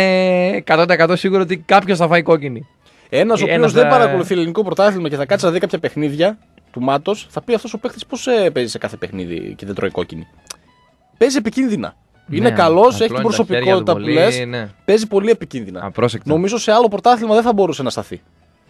S1: 100% σίγουρο ότι κάποιος θα φάει κόκκινη.
S2: Ένας ο οποίος δεν παρακολουθεί ελληνικό πρωτάθλημα και θα κάτσει να δει κάποια παιχνίδια του μάτος, θα πει αυτός ο παίκτης πώς παίζει σε κάθε παιχνίδι και δεν τρώει κόκκινη. Παίζει επικίνδυνα. Είναι καλός, έχει την προσωπικότητα που λες.
S1: Ναι.
S2: Παίζει πολύ επικίνδυνα.
S1: Απρόσεκτα.
S2: Νομίζω σε άλλο πρωτάθλημα δεν θα μπορούσε να σταθεί.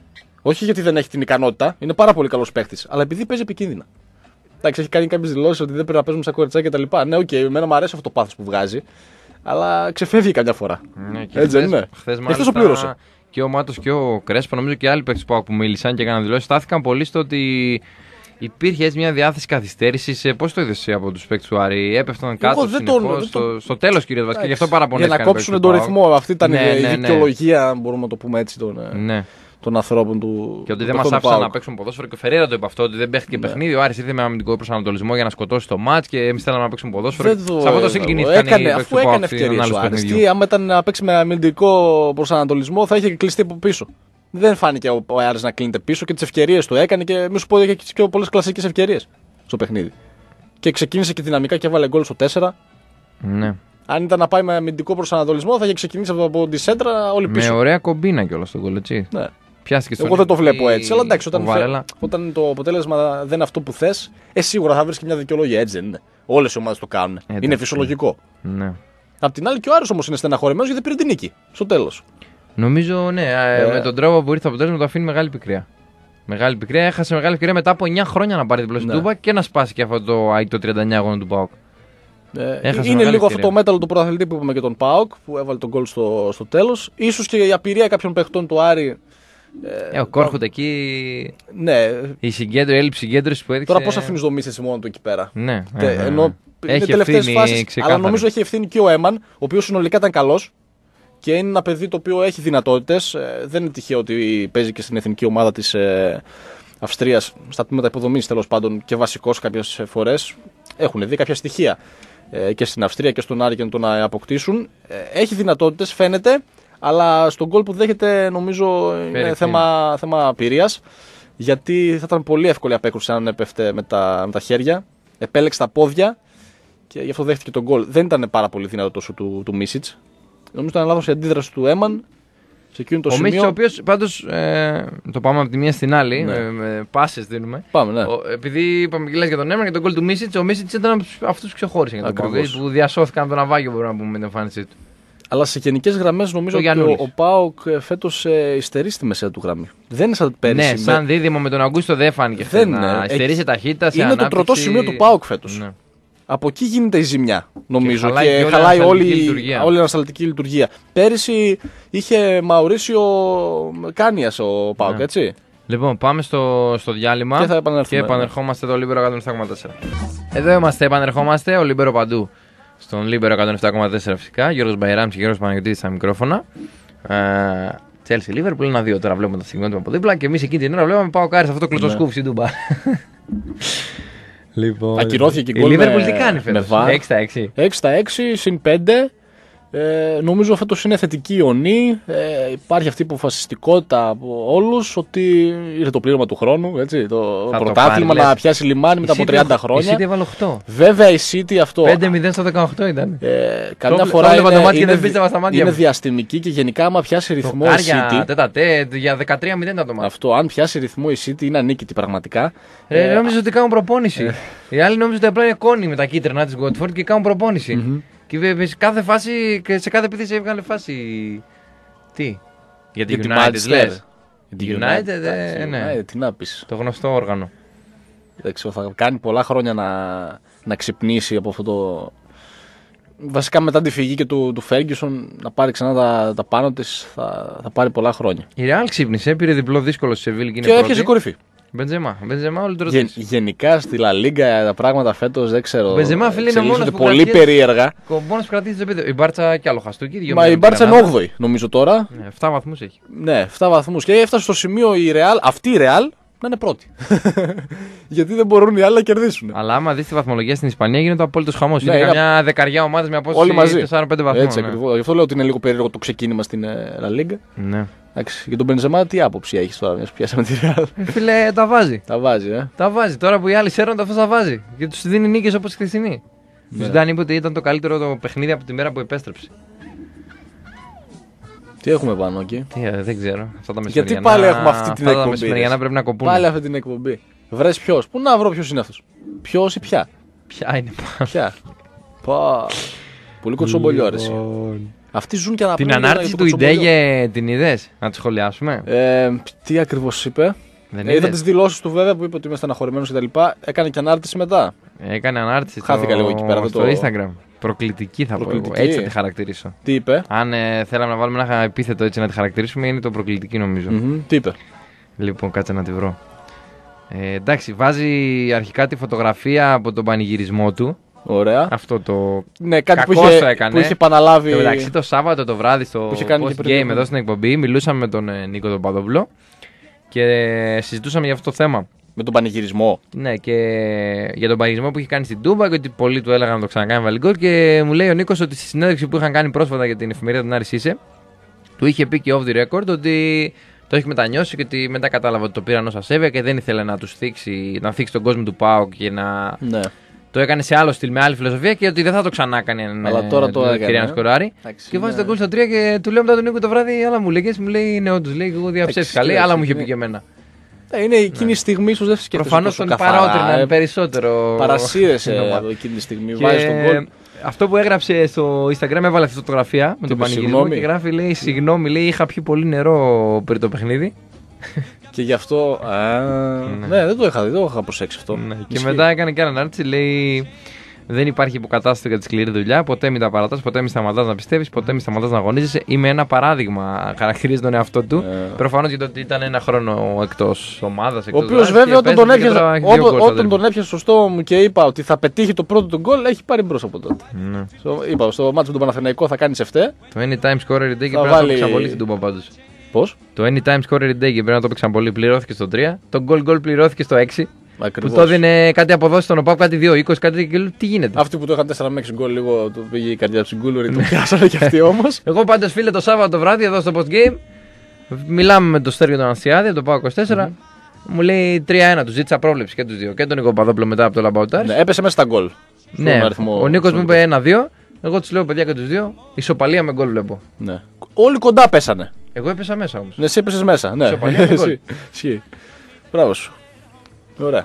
S2: Όχι γιατί δεν έχει την ικανότητα, είναι πάρα πολύ καλός παίκτης, αλλά επειδή παίζει επικίνδυνα. Εντάξει, έχει κάνει κάποιες δηλώσεις ότι δεν πρέπει να παίζουμε σαν κοριτσάκια κτλ. Ναι, εμένα μου αρέσει αυτό το πάθος που βγάζει, αλλά ξεφεύγει καμιά φορά.
S1: Ναι,
S2: έτσι δεν είναι.
S1: Χθες το πλήρωσε. Και ο Μάτος και ο Κρέσπο, νομίζω και άλλοι παίκτες που μίλησαν και έκαναν δηλώσεις, στάθηκαν πολύ στο ότι υπήρχε έτσι μια διάθεση καθυστέρηση. Πώς το είδες από τους παίκτες του Άρη, έπεφταν κάτω συνεχώς, στο τέλος κυρίως βασικά, γι' αυτό παραπονέθηκαν.
S2: Για να κόψουν τον ρυθμό, αυτή ήταν η δικαιολογία, μπορούμε να το πούμε έτσι,
S1: Ναι.
S2: των ανθρώπων του.
S1: Και ότι δεν μας άφησαν να παίξουν ποδόσφαιρο. Και ο Φερέιρα το είπε αυτό, ότι δεν παίχτηκε παιχνίδι. Ο Άρης ήρθε με αμυντικό προσανατολισμό για να σκοτώσει το μάτς και εμείς θέλαμε να παίξουμε ποδόσφαιρο. Σε αυτό το συγκινήθηκαν οι
S2: αφού έκανε ευκαιρίες ο Άρης. Τι, άμα ήταν να παίξει με αμυντικό προσανατολισμό, θα είχε κλειστεί από πίσω. Δεν φάνηκε ο Άρης να κλείνεται πίσω και τις ευκαιρίες του έκανε και μη σου πω ότι είχε και πολλές κλασικές ευκαιρίες στο παιχνίδι. Και ξεκίνησε και δυναμικά και έβαλε γκολ στο 4.
S1: Ναι.
S2: Αν ήταν να πάει με αμυντικό προσανατολισμό, θα είχε ξεκινήσει από τη σέντρα όλη πίσω.
S1: Με ωραία κομπίνα κιόλα στον γκολ, έτσι.
S2: Ναι.
S1: Εγώ
S2: δεν το βλέπω έτσι. Αλλά εντάξει, όταν το αποτέλεσμα δεν είναι αυτό που θες, σίγουρα θα βρεις και μια δικαιολογία, έτσι δεν είναι. Όλες οι ομάδες το κάνουν. Είναι φυσιολογικό.
S1: Ναι.
S2: Απ' την άλλη και ο Άρης όμως είναι στεναχωρημένος γιατί πήρε την νίκη στο τέλος.
S1: Νομίζω, ναι, με τον τρόπο που ήρθε το αποτέλεσμα το αφήνει μεγάλη πικρία. Μεγάλη πικρία, έχασε μεγάλη ευκαιρία μετά από 9 χρόνια να πάρει διπλό στην Τούμπα και να σπάσει και αυτό το 39 αγώνα του ΠΑΟΚ.
S2: Είναι λίγο αυτό το μέταλλο του πρωταθλητή που είπαμε και τον ΠΑΟΚ που έβαλε τον γκολ στο τέλος. Ίσως και η απειρία κάποιων παιχτών του Άρη.
S1: Ο Κόρχουτ εκεί.
S2: Ναι.
S1: Η έλλειψη συγκέντρωση που έδειξε.
S2: Τώρα πώς αφήνεις το Μίσες μόνο του εκεί πέρα.
S1: Ναι.
S2: Ενώ είναι τελευταίες φάσεις. Αλλά νομίζω έχει ευθύνη και ο Έμαν, ο οποίος συνολικά ήταν καλός. Και είναι ένα παιδί το οποίο έχει δυνατότητες. Δεν είναι τυχαίο ότι παίζει και στην εθνική ομάδα της Αυστρίας, στα τμήματα υποδομής τέλος πάντων και βασικός κάποιες φορές. Έχουν δει κάποια στοιχεία και στην Αυστρία και στον Άρη και να τον αποκτήσουν. Έχει δυνατότητες, φαίνεται, αλλά στον γκολ που δέχεται νομίζω είναι θέμα πειρίας. Γιατί θα ήταν πολύ εύκολη απέκρουση αν έπεφτε με τα χέρια. Επέλεξε τα πόδια και γι' αυτό δέχτηκε τον γκολ. Δεν ήταν πάρα πολύ δυνατό τόσο του Μίσιτς. Νομίζω ήταν λάθος η αντίδραση του Έμαν σε εκείνο το σημείο.
S1: Ο Μίσιτς, ο οποίος πάντως το πάμε από τη μία στην άλλη, με πάσες δίνουμε.
S2: Πάμε, ναι.
S1: Επειδή είπαμε και για τον Έμαν και τον γκολ του Μίσιτς, ο Μίσιτς ήταν από αυτούς που ξεχώρισαν για τον γκολ. Που διασώθηκαν από το ναυάγιο, μπορούμε να πούμε, με την εμφάνισή του.
S2: Αλλά σε γενικές γραμμές νομίζω ότι ο ΠΑΟΚ φέτος υστερεί στη μεσαία του γραμμή. Δεν είναι σαν πέρυσι.
S1: Ναι, σαν δίδυμο με τον Αγκούστο δεν φάνηκε αυτό. Υστερεί σε ταχύτητα, σε ανάπτυξη.
S2: Είναι το τροτό σημείο του ΠΑΟΚ φέτος. Ναι. Από εκεί γίνεται η ζημιά, νομίζω.
S1: Και χαλάει όλη η
S2: ανασταλτική λειτουργία. Πέρυσι είχε Μαουρίσιο Κάνιας ο ΠΑΟΚ, έτσι.
S1: Λοιπόν, πάμε στο διάλειμμα
S2: και
S1: επανερχόμαστε εδώ Λίμπερο 107,4. Εδώ είμαστε, επανερχόμαστε, ο Λίμπερο παντού. Στον Λίμπερο 107,4 φυσικά. Γιώργος Μπαϊράμς και Γιώργος Παναγιωτίδης στα μικρόφωνα. Chelsea Liverpool, 1-2 τώρα βλέπουμε τα συγκεκριμένα από δίπλα και εμείς εκείνη την ώρα βλέπουμε πάω κάρι σε αυτό το κλωτσοσκούφι στην Τούμπα. Λοιπόν,
S2: ακυρώθηκε και
S1: η Liverpool τι κάνει φέτος?
S2: 6-6 συν 5. Νομίζω φέτος είναι θετική ιονή. Υπάρχει αυτή η αποφασιστικότητα από όλους ότι είναι το πλήρωμα του χρόνου. Έτσι, το πρωτάθλημα να πιάσει λιμάνι μετά από 30 χρόνια.
S1: Η City έβαλε 8.
S2: Βέβαια η City αυτό.
S1: 5-0 στο 18 ήταν.
S2: Καμιά φορά είναι διαστημική και γενικά άμα πιάσει ρυθμό η City.
S1: Για 13-0 ήταν το μάτι.
S2: Αυτό, αν πιάσει ρυθμό η City είναι ανίκητη πραγματικά.
S1: Νόμιζα ότι κάνουν προπόνηση. Οι άλλοι νόμιζαν ότι απλά είναι κόνη με τα κίτρινα τη Watford και κάνουν προπόνηση. Και σε κάθε φάση και σε κάθε επίθεση έβγαλε φάση. Τι? Για την United λες?
S2: Για την United, ναι. Τι να πεις.
S1: Το γνωστό όργανο.
S2: Θα κάνει πολλά χρόνια να ξυπνήσει από αυτό το. Βασικά μετά τη φυγή και του Ferguson να πάρει ξανά τα πάνω της θα πάρει πολλά χρόνια.
S1: Η Real ξύπνησε, πήρε διπλό δύσκολο στη Σεβίλη
S2: και έπιασε κορυφή.
S1: Μπεντζεμά, όλοι το
S2: γενικά στη Λα Λίγκα τα πράγματα φέτος δεν ξέρω.
S1: Μπεντζεμά, φίλε, είναι μόνος που
S2: πολύ περίεργα.
S1: Μόνος που κρατήσει το επίπεδο. Η Μπάρτσα κι άλλο χαστούκι.
S2: Μα η Μπάρτσα είναι 8η νομίζω τώρα.
S1: 7 βαθμούς έχει.
S2: Ναι, 7 βαθμούς. Και έφτασε στο σημείο η Real, αυτή η Real να είναι πρώτη. Γιατί δεν μπορούν οι άλλοι να κερδίσουν.
S1: Αλλά άμα δεις τη βαθμολογία στην Ισπανία γίνεται ο απόλυτος χαμός. Είναι καμιά δεκαριά ομάδες με απόσταση 4-5 βαθμούς.
S2: Έτσι ακριβώς. Γι' αυτό λέω ότι είναι λίγο περίεργο το ξεκίνημα στην Λα Λίγκα.
S1: Ναι.
S2: Για τον Μπενζεμά, τι άποψη έχεις τώρα, μιας που πιάσαμε τη Real?
S1: Φίλε, τα βάζει.
S2: Τα βάζει.
S1: Τώρα που οι άλλοι σέρνονται, αυτό τα βάζει. Και τους δίνει νίκες όπως η χθεσινή. Ο Ζιντάν είπε ότι ήταν το καλύτερο το παιχνίδι από τη μέρα που επέστρεψε.
S2: Τι έχουμε πάνω εκεί?
S1: Δεν ξέρω.
S2: Γιατί πάλι έχουμε αυτή την εκπομπή?
S1: Τα μεσημεριανά πρέπει να κοπούν.
S2: Πάλι αυτή την εκπομπή. Βρες ποιος? Πού να βρω ποιος είναι αυτός? Ποιος ή ποια?
S1: Ποια είναι?
S2: Ποια? Πολύ κοτσομπολιό ρε. Αυτοί ζουν και
S1: την ανάρτηση του Ιντέγε την είδες? Να τη σχολιάσουμε.
S2: Τι ακριβώς είπε? Είδα τις δηλώσεις του βέβαια που είπε ότι είμαι στεναχωρημένος κτλ. Έκανε και ανάρτηση μετά.
S1: Έκανε ανάρτηση.
S2: Χάθηκα λίγο εκεί πέρα.
S1: Στο Instagram. Προκλητική θα πω. Έτσι θα τη χαρακτηρίσω.
S2: Τι είπε?
S1: Αν θέλαμε να βάλουμε ένα επίθετο έτσι να τη χαρακτηρίσουμε, είναι το προκλητική νομίζω.
S2: Τι είπε?
S1: Λοιπόν, κάτσε να τη βρω. Εντάξει, βάζει αρχικά τη φωτογραφία από τον πανηγυρισμό του.
S2: Ωραία.
S1: Αυτό το.
S2: Ναι, κάτι
S1: κακώς το έκανε.
S2: που είχε επαναλάβει.
S1: Εντάξει, το Σάββατο το βράδυ στο
S2: post
S1: game εδώ στην εκπομπή μιλούσαμε με τον Νίκο τον Παδόπουλο και συζητούσαμε για αυτό το θέμα.
S2: Με τον πανηγυρισμό.
S1: Ναι, και για τον πανηγυρισμό που είχε κάνει στην Τούμπα και ότι πολλοί του έλεγαν να το ξανακάνει Βαλιγκόλ. Και μου λέει ο Νίκος ότι στη συνέντευξη που είχαν κάνει πρόσφατα για την εφημερίδα του Άρης Είσαι, του είχε πει και off the record ότι το έχει μετανιώσει και ότι μετά κατάλαβε ότι το πήραν ως ασέβεια και δεν ήθελε να τους θίξει, να θίξει τον κόσμο του ΠΑΟΚ και να. Ναι. Το έκανε σε άλλο στυλ με άλλη φιλοσοφία και ότι δεν θα το ξανά κάνει
S2: αλλά τώρα το
S1: ευκαιρία να σκοράρει. Και βάζει τον γκολ στο 3 και του λέω μετά τον Νίκο το βράδυ, άλλα μου λέγε, μου λέει ναι, όντως λέει, εγώ διαψεύστηκα. Λέει, άλλα μου είχε πει και εμένα.
S2: Είναι εκείνη η στιγμή που δεν σκέφτεσαι.
S1: Προφανώς τον παρότριναν περισσότερο.
S2: Παρασύρεσαι εκείνη τη στιγμή, βάζει τον γκολ.
S1: Αυτό που έγραψε στο Instagram, έβαλε αυτή τη φωτογραφία με τον πανηγυρισμό και γράφει, λέει, συγγνώμη, λέει, είχα πιει πολύ νερό πριν το παιχνίδι.
S2: Και γι' αυτό. Ναι, δεν το είχα προσέξει αυτό.
S1: Ναι. Και μετά έκανε και έναν άρτηση, λέει. Δεν υπάρχει υποκατάστατο για τη σκληρή δουλειά. Ποτέ μην τα παρατάς, ποτέ μην σταματάς να πιστεύεις, ποτέ μην σταματάς να αγωνίζεσαι. Είμαι ένα παράδειγμα. Χαρακτηρίζει τον εαυτό του. Προφανώς γιατί ότι ήταν ένα χρόνο εκτός ομάδας. Ο
S2: οποίος βέβαια όταν τον έπιασε στο στόμα μου και είπα ότι θα πετύχει το πρώτο του γκολ, έχει πάρει μπρος από τότε. Ναι. Είπα στο μάτσο του Παναθηναϊκό θα κάνει εφτέ.
S1: Το Anytime Scorer Day και πρέπει να το παίξαν πολύ στην Τούμπα πάντως.
S2: Πώς?
S1: Το Anytime Scorer Day και πρέπει να το παίξαν πολύ. Πληρώθηκε στο 3. Το goal πληρώθηκε στο 6.
S2: Ακριβώς.
S1: Που το έδινε κάτι αποδόσει στον ΟΠΑΠ, κάτι 2-20, κάτι και λέω τι γίνεται.
S2: Αυτοί που το είχαν 4 με 6 γκολ, λίγο του πήγε η καρδιά του Σιγκούλουρη, το πιάσανε κι αυτοί όμως.
S1: Εγώ πάντως φίλε το Σάββατο το βράδυ εδώ στο post game, μιλάμε με τον Στέργιο τον Αναστιάδη, τον ΠΑΟ 24, μου λέει 3-1, του ζήτησα πρόβλεψη και τους δύο. Και τον Νίκο Παδόπουλο μετά από το Λαμπαουτάρι.
S2: Ναι, έπεσε μέσα στα γκολ.
S1: Ναι, ο Νίκος μου είπε 1-2, εγώ τους λέω παιδιά και τους δύο, ισοπαλία με γκολ βλέπω.
S2: Ναι. Όλοι κοντά πέσανε.
S1: Εγώ έπεσα μέσα όμως.
S2: Ναι, εσύ έπεσες μέσα. Ναι, ισοπαλία με γκολ. Μπράβο σου. Ωραία.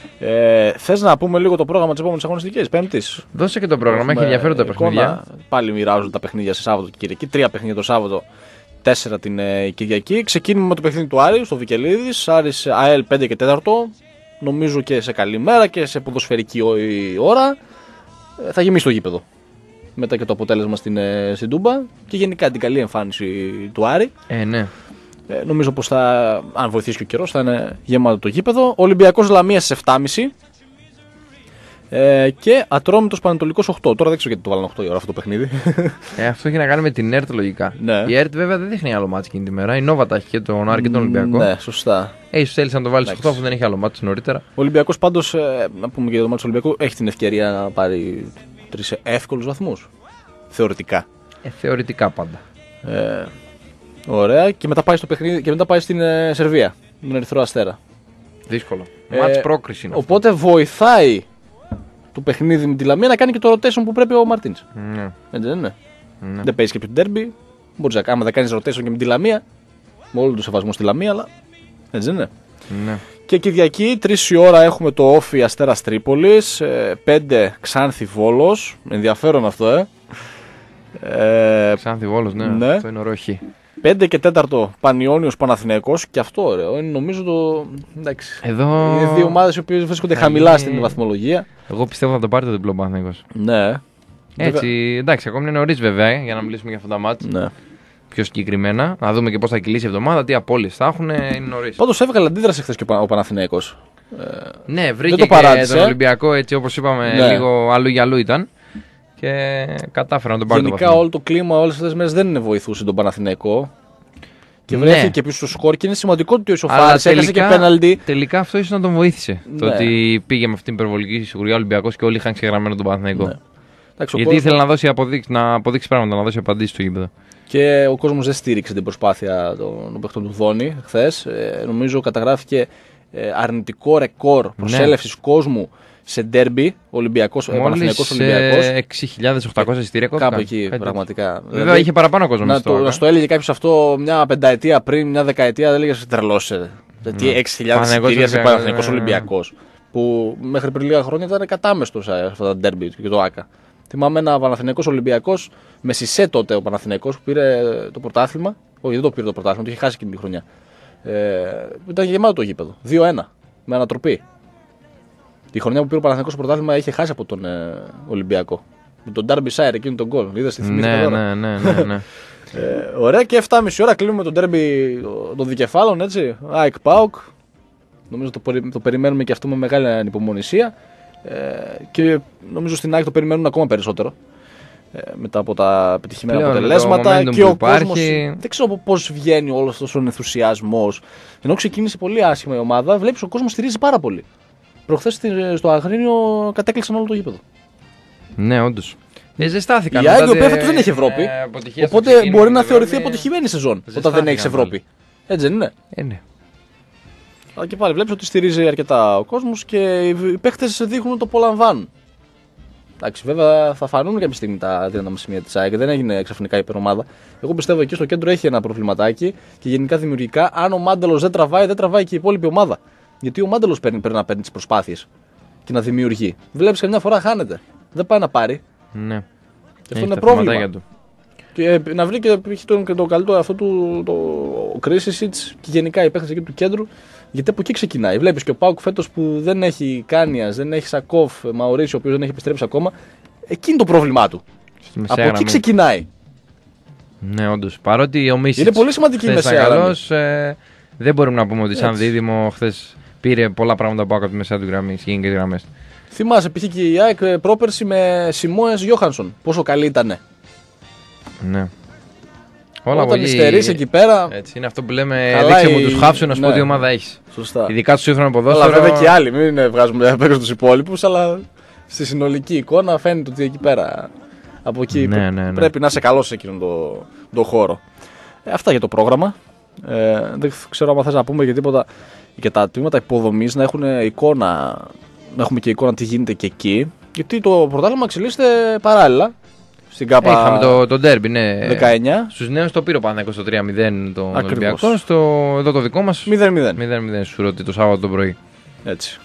S2: Θες να πούμε λίγο το πρόγραμμα της επόμενης αγωνιστικής, Πέμπτης?
S1: Δώσε και το πρόγραμμα, έχει ενδιαφέροντα παιχνίδια.
S2: Πάλι μοιράζουν τα παιχνίδια σε Σάββατο και Κυριακή. 3 παιχνίδια το Σάββατο, 4 την Κυριακή. Ξεκίνημα με το παιχνίδι του Άρη στο Βικελίδης. Άρης ΑΕΛ 5 και 4. Νομίζω και σε καλή μέρα και σε ποδοσφαιρική ώρα. Θα γεμίσει το γήπεδο. Μετά και το αποτέλεσμα στην Τούμπα και γενικά την καλή εμφάνιση του Άρη.
S1: Ναι.
S2: Νομίζω πως αν βοηθήσει και ο καιρός, θα είναι γεμάτο το γήπεδο. Ολυμπιακός Λαμίας στις 7.30 και Ατρόμητος Πανετολικός 8. Τώρα δεν ξέρω γιατί το βάλανε 8 η ώρα αυτό το παιχνίδι.
S1: Αυτό έχει να κάνει με την ΕΡΤ λογικά.
S2: Ναι.
S1: Η ΕΡΤ βέβαια δεν δείχνει άλλο μάτι εκείνη τη μέρα. Η Νόβα τα έχει και τον Άρη και τον Ολυμπιακό.
S2: Ναι, σωστά.
S1: Ίσως θέλει να το βάλει 8 αφού δεν έχει άλλο μάτι νωρίτερα.
S2: Ο Ολυμπιακός πάντως, να πούμε και για το μάτι του Ολυμπιακού, έχει την ευκαιρία να πάρει 3 εύκολους βαθμούς. Θεωρητικά.
S1: Θεωρητικά πάντα.
S2: Ωραία, και μετά πάει στο παιχνίδι και μετά πάει στην Σερβία, τον Ερυθρό Αστέρα.
S1: Δύσκολο. Μάτς πρόκριση είναι.
S2: Οπότε βοηθάει το παιχνίδι με τη Λαμία να κάνει και το rotation που πρέπει ο Μαρτίνς.
S1: Ναι.
S2: Έτσι δεν είναι? Ναι. Δεν παίζει και πιο ντέρμπι. Μπορεί να κάνει rotation και με τη Λαμία. Με όλο το σεβασμό στη Λαμία, αλλά έτσι δεν είναι?
S1: Ναι.
S2: Και Κυριακή, 3 η ώρα έχουμε το Όφι Αστέρας Τρίπολης. 5 Ξάνθη Βόλος. Ενδιαφέρον αυτό,
S1: Ξάνθη Βόλος, ναι. Αυτό είναι ωραίο χ.
S2: 5 και 4 Πανιώνιος Παναθηναϊκός και αυτό ωραίο. Είναι νομίζω το. Εντάξει.
S1: Εδώ.
S2: Είναι δύο ομάδες οι οποίες βρίσκονται χαμηλά στην βαθμολογία.
S1: Εγώ πιστεύω θα το πάρει το διπλό Παναθηναϊκός.
S2: Ναι.
S1: Έτσι, εντάξει, ακόμη είναι νωρίς βέβαια για να μιλήσουμε για αυτά τα μάτια.
S2: Ναι.
S1: Πιο συγκεκριμένα. Να δούμε και πώς θα κυλήσει η εβδομάδα, τι απώλειες θα έχουν. Είναι νωρίς.
S2: Πάντως έβγαλε αντίδραση χθες και ο Παναθηναϊκός.
S1: Ναι, βρήκε και τον Ολυμπιακό έτσι όπως είπαμε, λίγο αλλού για αλλού ήταν. Και κατάφερα να τον πάρει.
S2: Γενικά όλο το κλίμα όλες αυτές τις μέρες δεν βοηθούσε τον Παναθηναϊκό. Και βρέθηκε πίσω στο σκορ και είναι σημαντικό ότι ο Ισοφάρης έχασε και πέναλτι.
S1: Τελικά αυτό ίσως να τον βοήθησε. Ναι. Το ότι πήγε με αυτήν την υπερβολική σιγουριά ο Ολυμπιακός και όλοι είχαν ξεγραμμένο τον Παναθηναϊκό. Ναι. Γιατί ήθελε να δώσει αποδείξει πράγματα, να δώσει απαντήσεις στο γήπεδο.
S2: Και ο κόσμος δεν στήριξε την προσπάθεια των παιχτών του Δόνη χθες. Νομίζω καταγράφηκε αρνητικό ρεκόρ προσέλευσης κόσμου σε ντέρμπι, Παναθηναϊκός Ολυμπιακός.
S1: 6.800 εισιτήρια κόπηκαν.
S2: Κάπου εκεί πραγματικά.
S1: Βέβαια είχε παραπάνω κόσμο.
S2: Να στο έλεγε κάποιος αυτό μια πενταετία πριν, μια δεκαετία, δεν έλεγε τρελός. Τι 6.000 εισιτήρια σε Παναθηναϊκός Ολυμπιακός. Που μέχρι πριν λίγα χρόνια ήταν κατάμεστος αυτά τα ντέρμπι και το ΆΚΑ. Θυμάμαι ένα Παναθηναϊκός Ολυμπιακός με Σισέ τότε ο Παναθηναϊκός που πήρε το πρωτάθλημα. Όχι, δεν το πήρε το πρωτάθλημα, το είχε χάσει εκείνη τη χρονιά. Ήταν γεμάτο το γήπεδο. 2-1 με ανατροπή. Τη χρονιά που πήρε ο Παναθηναϊκός πρωτάθλημα είχε χάσει από τον Ολυμπιακό. Με τον Ντάρμπι Σάιρ εκείνο τον γκολ. Είδες τη θυμήθηκα τώρα.
S1: Ναι.
S2: Ωραία, και 7.30 ώρα κλείνουμε τον ντέρμπι των δικεφάλων, έτσι. ΑΕΚ ΠΑΟΚ. Νομίζω το περιμένουμε και αυτό με μεγάλη ανυπομονησία. Και νομίζω στην ΑΕΚ το περιμένουν ακόμα περισσότερο. Μετά από τα πετυχημένα αποτελέσματα και ο κόσμος. Δεν ξέρω πώς βγαίνει όλος αυτός ο ενθουσιασμός. Ενώ ξεκίνησε πολύ άσχημα η ομάδα, βλέπεις ο κόσμος στηρίζει πάρα πολύ. Προχθές στο Αγρίνιο κατέκλυσαν όλο το γήπεδο.
S1: Ναι, όντως. Ζεστάθηκαν.
S2: Η ΑΕΚ, η οποία φέτος δεν έχει Ευρώπη. Οπότε μπορεί να θεωρηθεί αποτυχημένη σεζόν όταν δεν έχει Ευρώπη. Έτσι δεν είναι?
S1: Ναι.
S2: Αλλά και πάλι βλέπεις ότι στηρίζει αρκετά ο κόσμος και οι παίχτες δείχνουν ότι το απολαμβάνουν. Εντάξει, βέβαια θα φανούν κάποια στιγμή τα δύναμα σημεία της ΑΕΚ. Δεν έγινε ξαφνικά υπερομάδα. Εγώ πιστεύω εκεί στο κέντρο έχει ένα προβληματάκι και γενικά δημιουργικά. Αν ο Μάντελος δεν τραβάει και η υπόλοιπη ομάδα. Γιατί ο Μάντελος πρέπει να παίρνει τις προσπάθειες και να δημιουργεί. Βλέπεις καμιά φορά χάνεται. Δεν πάει να πάρει.
S1: Ναι.
S2: Και αυτό είναι πρόβλημα. Και να βρει και το καλύτερο αυτό το Κρίσισιτς και γενικά οι παίχτες εκεί του κέντρου. Γιατί από εκεί ξεκινάει. Βλέπεις και ο ΠΑΟΚ φέτος που δεν έχει Κάνιας, δεν έχει Σακόφ, Μαουρίσιο, ο οποίος δεν έχει επιστρέψει ακόμα. Εκεί είναι το πρόβλημά του. Από εκεί ξεκινάει.
S1: Ναι, όντως. Παρότι ο Μίσιτς
S2: είναι πολύ σημαντική η μεσαία γραμμή.
S1: Δεν μπορούμε να πούμε ότι σαν δίδυμο χθες πήρε πολλά πράγματα από τη μεσαία του γραμμή, στις γενικές γραμμές.
S2: Θυμάσαι, π.χ. και η ΑΕΚ πρόπερση με Σιμόες Γιόχανσον. Πόσο καλή ήτανε.
S1: Ναι.
S2: Όταν υστερείς εκεί πέρα.
S1: Έτσι, είναι αυτό που λέμε. Δείξε μου τους χάφσου να σου πω τι ομάδα έχεις.
S2: Σωστά.
S1: Ειδικά του σύγχρονο ποδόσφαιρο.
S2: Αλλά βέβαια και άλλοι. Μην βγάζουμε απ' έξω τους υπόλοιπους, αλλά στη συνολική εικόνα φαίνεται ότι εκεί πέρα. Από εκεί πρέπει να είσαι καλός σε εκείνον το χώρο. Αυτά για το πρόγραμμα. Δεν ξέρω αν θες να πούμε και τίποτα για τα τμήματα υποδομής, να έχουν εικόνα. Να έχουμε και εικόνα τι γίνεται και εκεί. Γιατί το πρωτάθλημα εξελίσσεται παράλληλα. Στην ΚΑΠΑ
S1: είχαμε το ντέρμπι, ναι.
S2: 19.
S1: Στους νέους το πήρε ο Παναθηναϊκός στο 3-0 τον Ολυμπιακό. Εδώ το δικό μας
S2: 0-0
S1: σου ρωτή το Σάββατο το πρωί.
S2: Έτσι.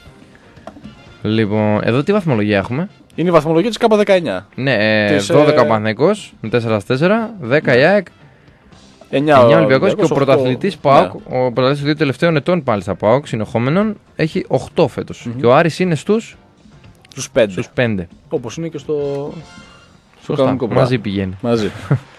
S1: Λοιπόν, εδώ τι βαθμολογία έχουμε?
S2: Είναι η βαθμολογία της ΚΑΠΑ 19.
S1: Ναι, 12 ο Παναθηναϊκός με 4-4, 10 η ΑΕΚ, 9 ο Ολυμπιακός και ο πρωταθλητής ΠΑΟΚ, ο πρωταθλητής των δύο τελευταίων ετών πάλι στα ΠΑΟΚ, συνεχόμενων, έχει 8 φέτος. Και ο Άρης είναι στους 5.
S2: Όπως είναι και στο κανονικό πράγμα.
S1: Μαζί πηγαίνει.
S2: Μαζί.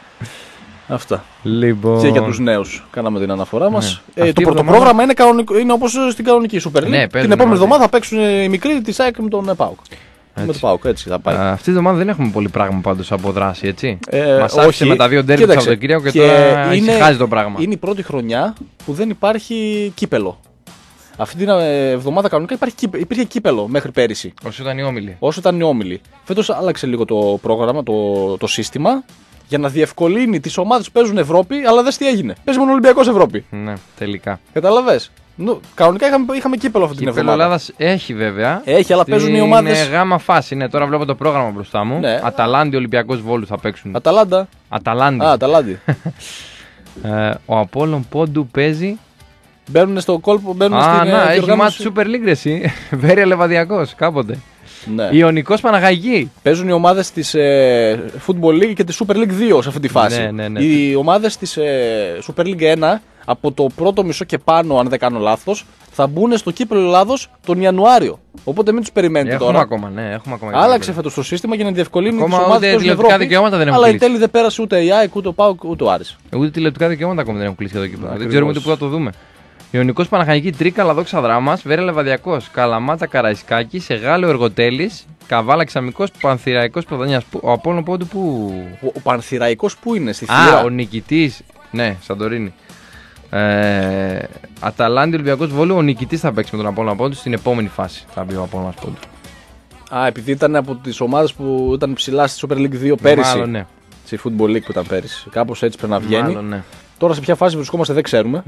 S2: Αυτά.
S1: Λοιπόν...
S2: Και για τους νέους κάναμε την αναφορά μας. Το πρώτο πρόγραμμα είναι όπως στην κανονική Super League.
S1: Ναι,
S2: την επόμενη εβδομάδα θα παίξουν οι μικροί της ΑΕΚ με τον ΠΑΟΚ. Με το ΠΑΟΚ, έτσι θα πάει.
S1: Αυτή τη εβδομάδα δεν έχουμε πολύ πράγμα πάντως από δράση, έτσι. Μας άφησε με τα δύο ντέρμπι του Σαββατοκύριακου και τώρα ησυχάζει το πράγμα.
S2: Είναι η πρώτη χρονιά που δεν υπάρχει κύπελο. Αυτή την εβδομάδα κανονικά υπήρχε κύπελο μέχρι πέρυσι.
S1: Όσο ήταν οι
S2: όμιλοι. Φέτος άλλαξε λίγο το πρόγραμμα, το σύστημα, για να διευκολύνει τις ομάδες που παίζουν Ευρώπη, αλλά δες τι έγινε. Παίζει μόνο Ολυμπιακός Ευρώπη.
S1: Ναι, τελικά.
S2: Καταλαβες. Κανονικά είχαμε κύπελο αυτή την εβδομάδα.
S1: Κύπελο Ελλάδας έχει βέβαια.
S2: Έχει, αλλά παίζουν οι ομάδες.
S1: Είναι γάμα φάση. Ναι, τώρα βλέπω το πρόγραμμα μπροστά μου. Ναι. Αταλάντη, Ολυμπιακός Βόλου θα παίξουν. Αταλάντη. Ο Απόλλων Πόντου παίζει.
S2: Μπαίνουν στο κόλπο, μπαίνουν στην
S1: έχει μάτι Super League εσύ. Βέρεια Λεβαδιακός κάποτε.
S2: Ναι.
S1: Ιωνικός Παναχαϊκή.
S2: Παίζουν οι ομάδες της Football League και της Super League 2 σε αυτή τη φάση.
S1: Ναι.
S2: Οι ομάδες της Super League 1 από το πρώτο μισό και πάνω, αν δεν κάνω λάθος, θα μπουν στο κύπελλο Ελλάδος τον Ιανουάριο. Οπότε μην τους περιμένετε τώρα.
S1: Έχουμε ακόμα.
S2: Άλλαξε φέτος το σύστημα για να διευκολύνει τις ομάδες
S1: που παίζουν Ευρώπη.
S2: Αλλά η τέλει δεν πέρασε ούτε η ΑΕΚ, ούτε ο ΠΑΟΚ, ούτε ο Άρης.
S1: Ούτε τηλεοπτικά δικαιώματα ακόμα δεν έχουν κλείσει εδώ κύπελλο. Δεν ξέρουμε ούτε πού θα το δούμε. Ιωνικός Παναχαϊκή, Τρίκαλα, Δόξα Δράμας, Βέρεια Λεβαδιακός, Καλαμάτα Καραϊσκάκη, Εγάλεο Εργοτέλης, Καβάλα Ξαμικός, Πανθυραϊκός Πρωτανιάς. Ο Απόλλων Πόντου που.
S2: Ο Πανθυραϊκός που είναι, στη Θήρα.
S1: Ο νικητής. Ναι, Σαντορίνη. Αταλάντη Ολυμπιακός Βόλου, ο νικητής θα παίξει με τον Απόλλωνα Πόντου στην επόμενη φάση. Θα μπει ο Απόλλωνας Πόντου.
S2: Επειδή ήταν από τις ομάδες που ήταν ψηλά στη Super League 2 πέρυσι.
S1: Μάλλον, ναι.
S2: Στη Football League που ήταν πέρυσι. Κάπως έτσι πρέπει να βγαίνει.
S1: Μάλλον, ναι.
S2: Τώρα σε ποια φάση βρισκόμαστε δεν ξέρουμε.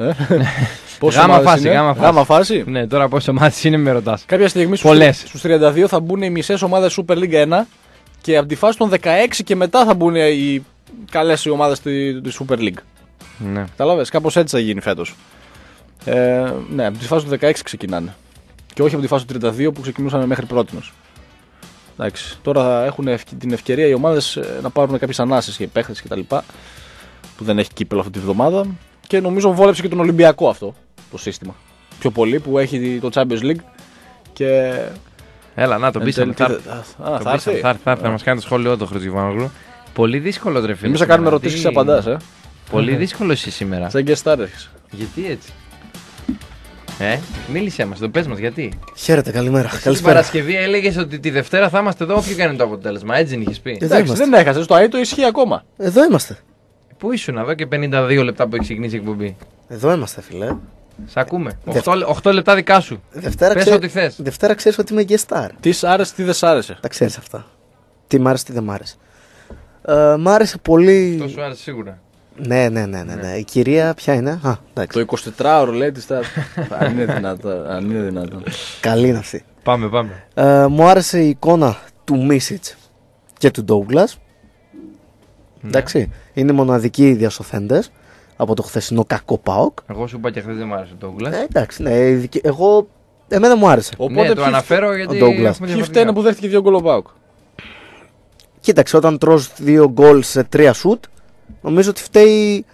S1: Γάμα φάση. Ναι, τώρα πόσες ομάδες είναι με ρωτάς.
S2: Κάποια στιγμή στους 32 θα μπουν οι μισές ομάδες Super League 1 και από τη φάση των 16 και μετά θα μπουν οι καλές ομάδες της Super League.
S1: Ναι.
S2: Καταλάβες, κάπως έτσι θα γίνει φέτος. Ναι, από τη φάση του 16 ξεκινάνε. Και όχι από τη φάση του 32 που ξεκινούσαν μέχρι πρότινος. Εντάξει, τώρα έχουν την ευκαιρία οι ομάδες να πάρουν κάποιες ανάσες και παίχτες κτλ. Που δεν έχει κύπελο αυτή τη βδομάδα. Και νομίζω βόλεψε και τον Ολυμπιακό αυτό το σύστημα. Πιο πολύ που έχει το Champions League. Και...
S1: Έλα, να τον πείσαμε. Θα έρθει. Θα μας κάνει το σχόλιο το Χρυστιβάνογλου. Πολύ δύσκολο τρεφή.
S2: Εμείς θα κάνουμε ερωτήσεις και απαντάς.
S1: Πολύ δύσκολο εσύ σήμερα.
S2: Σαν και στάρ έχεις.
S1: Γιατί έτσι. Μίλησέ μας, το πες μας, γιατί.
S4: Χαίρετε, καλημέρα.
S1: Την
S4: Καλησπέρα.
S1: Παρασκευή έλεγες ότι τη Δευτέρα θα είμαστε εδώ, όποιο κάνει το αποτέλεσμα. Έτσι δεν είχες πει.
S4: Εδώ
S2: Εντάξει,
S4: είμαστε.
S2: δεν έχασε. Το ΑΕΤΟ ισχύει ακόμα.
S4: Εδώ είμαστε.
S1: Πού ήσουν εδώ και 52 λεπτά που έχει ξεκινήσει η εκπομπή.
S4: Εδώ είμαστε, φιλέ.
S1: Σ' ακούμε. 8 λεπτά δικά σου.
S4: Δευτέρα,
S1: Πες ό,τι θες.
S4: Δευτέρα ξέρεις ότι είμαι guest star.
S2: Τι σ' άρεσε, τι δεν σ' άρεσε.
S4: Τα ξέρεις αυτά. Τι μ' άρεσε, τι δεν μ' άρεσε. Μ' άρεσε πολύ.
S1: Αυτό σου άρεσε σίγουρα.
S4: Ναι. Η κυρία ποια είναι. Α, εντάξει.
S2: Το 24ωρο λέει τη αν είναι δυνατόν.
S4: Καλή είναι αυτή.
S1: Πάμε.
S4: Μου άρεσε η εικόνα του Μίσιτς και του Ντόγκλας. Εντάξει. Είναι οι μοναδικοί διασωθέντες από το χθεσινό κακό ΠΑΟΚ.
S1: Εγώ σου είπα και χθες δεν μου άρεσε το Douglas.
S4: Εντάξει, ναι. Εμένα μου άρεσε.
S1: Ναι, το αναφέρω γιατί.
S4: ο Douglas.
S1: έχουμε
S2: Ποιοι
S1: διαφορετικά.
S2: φταίνε που δέχτηκε 2 γκολ ο ΠΑΟΚ.
S4: Κοίταξε, όταν τρως 2 γκολ σε 3 σουτ, νομίζω ότι φταίει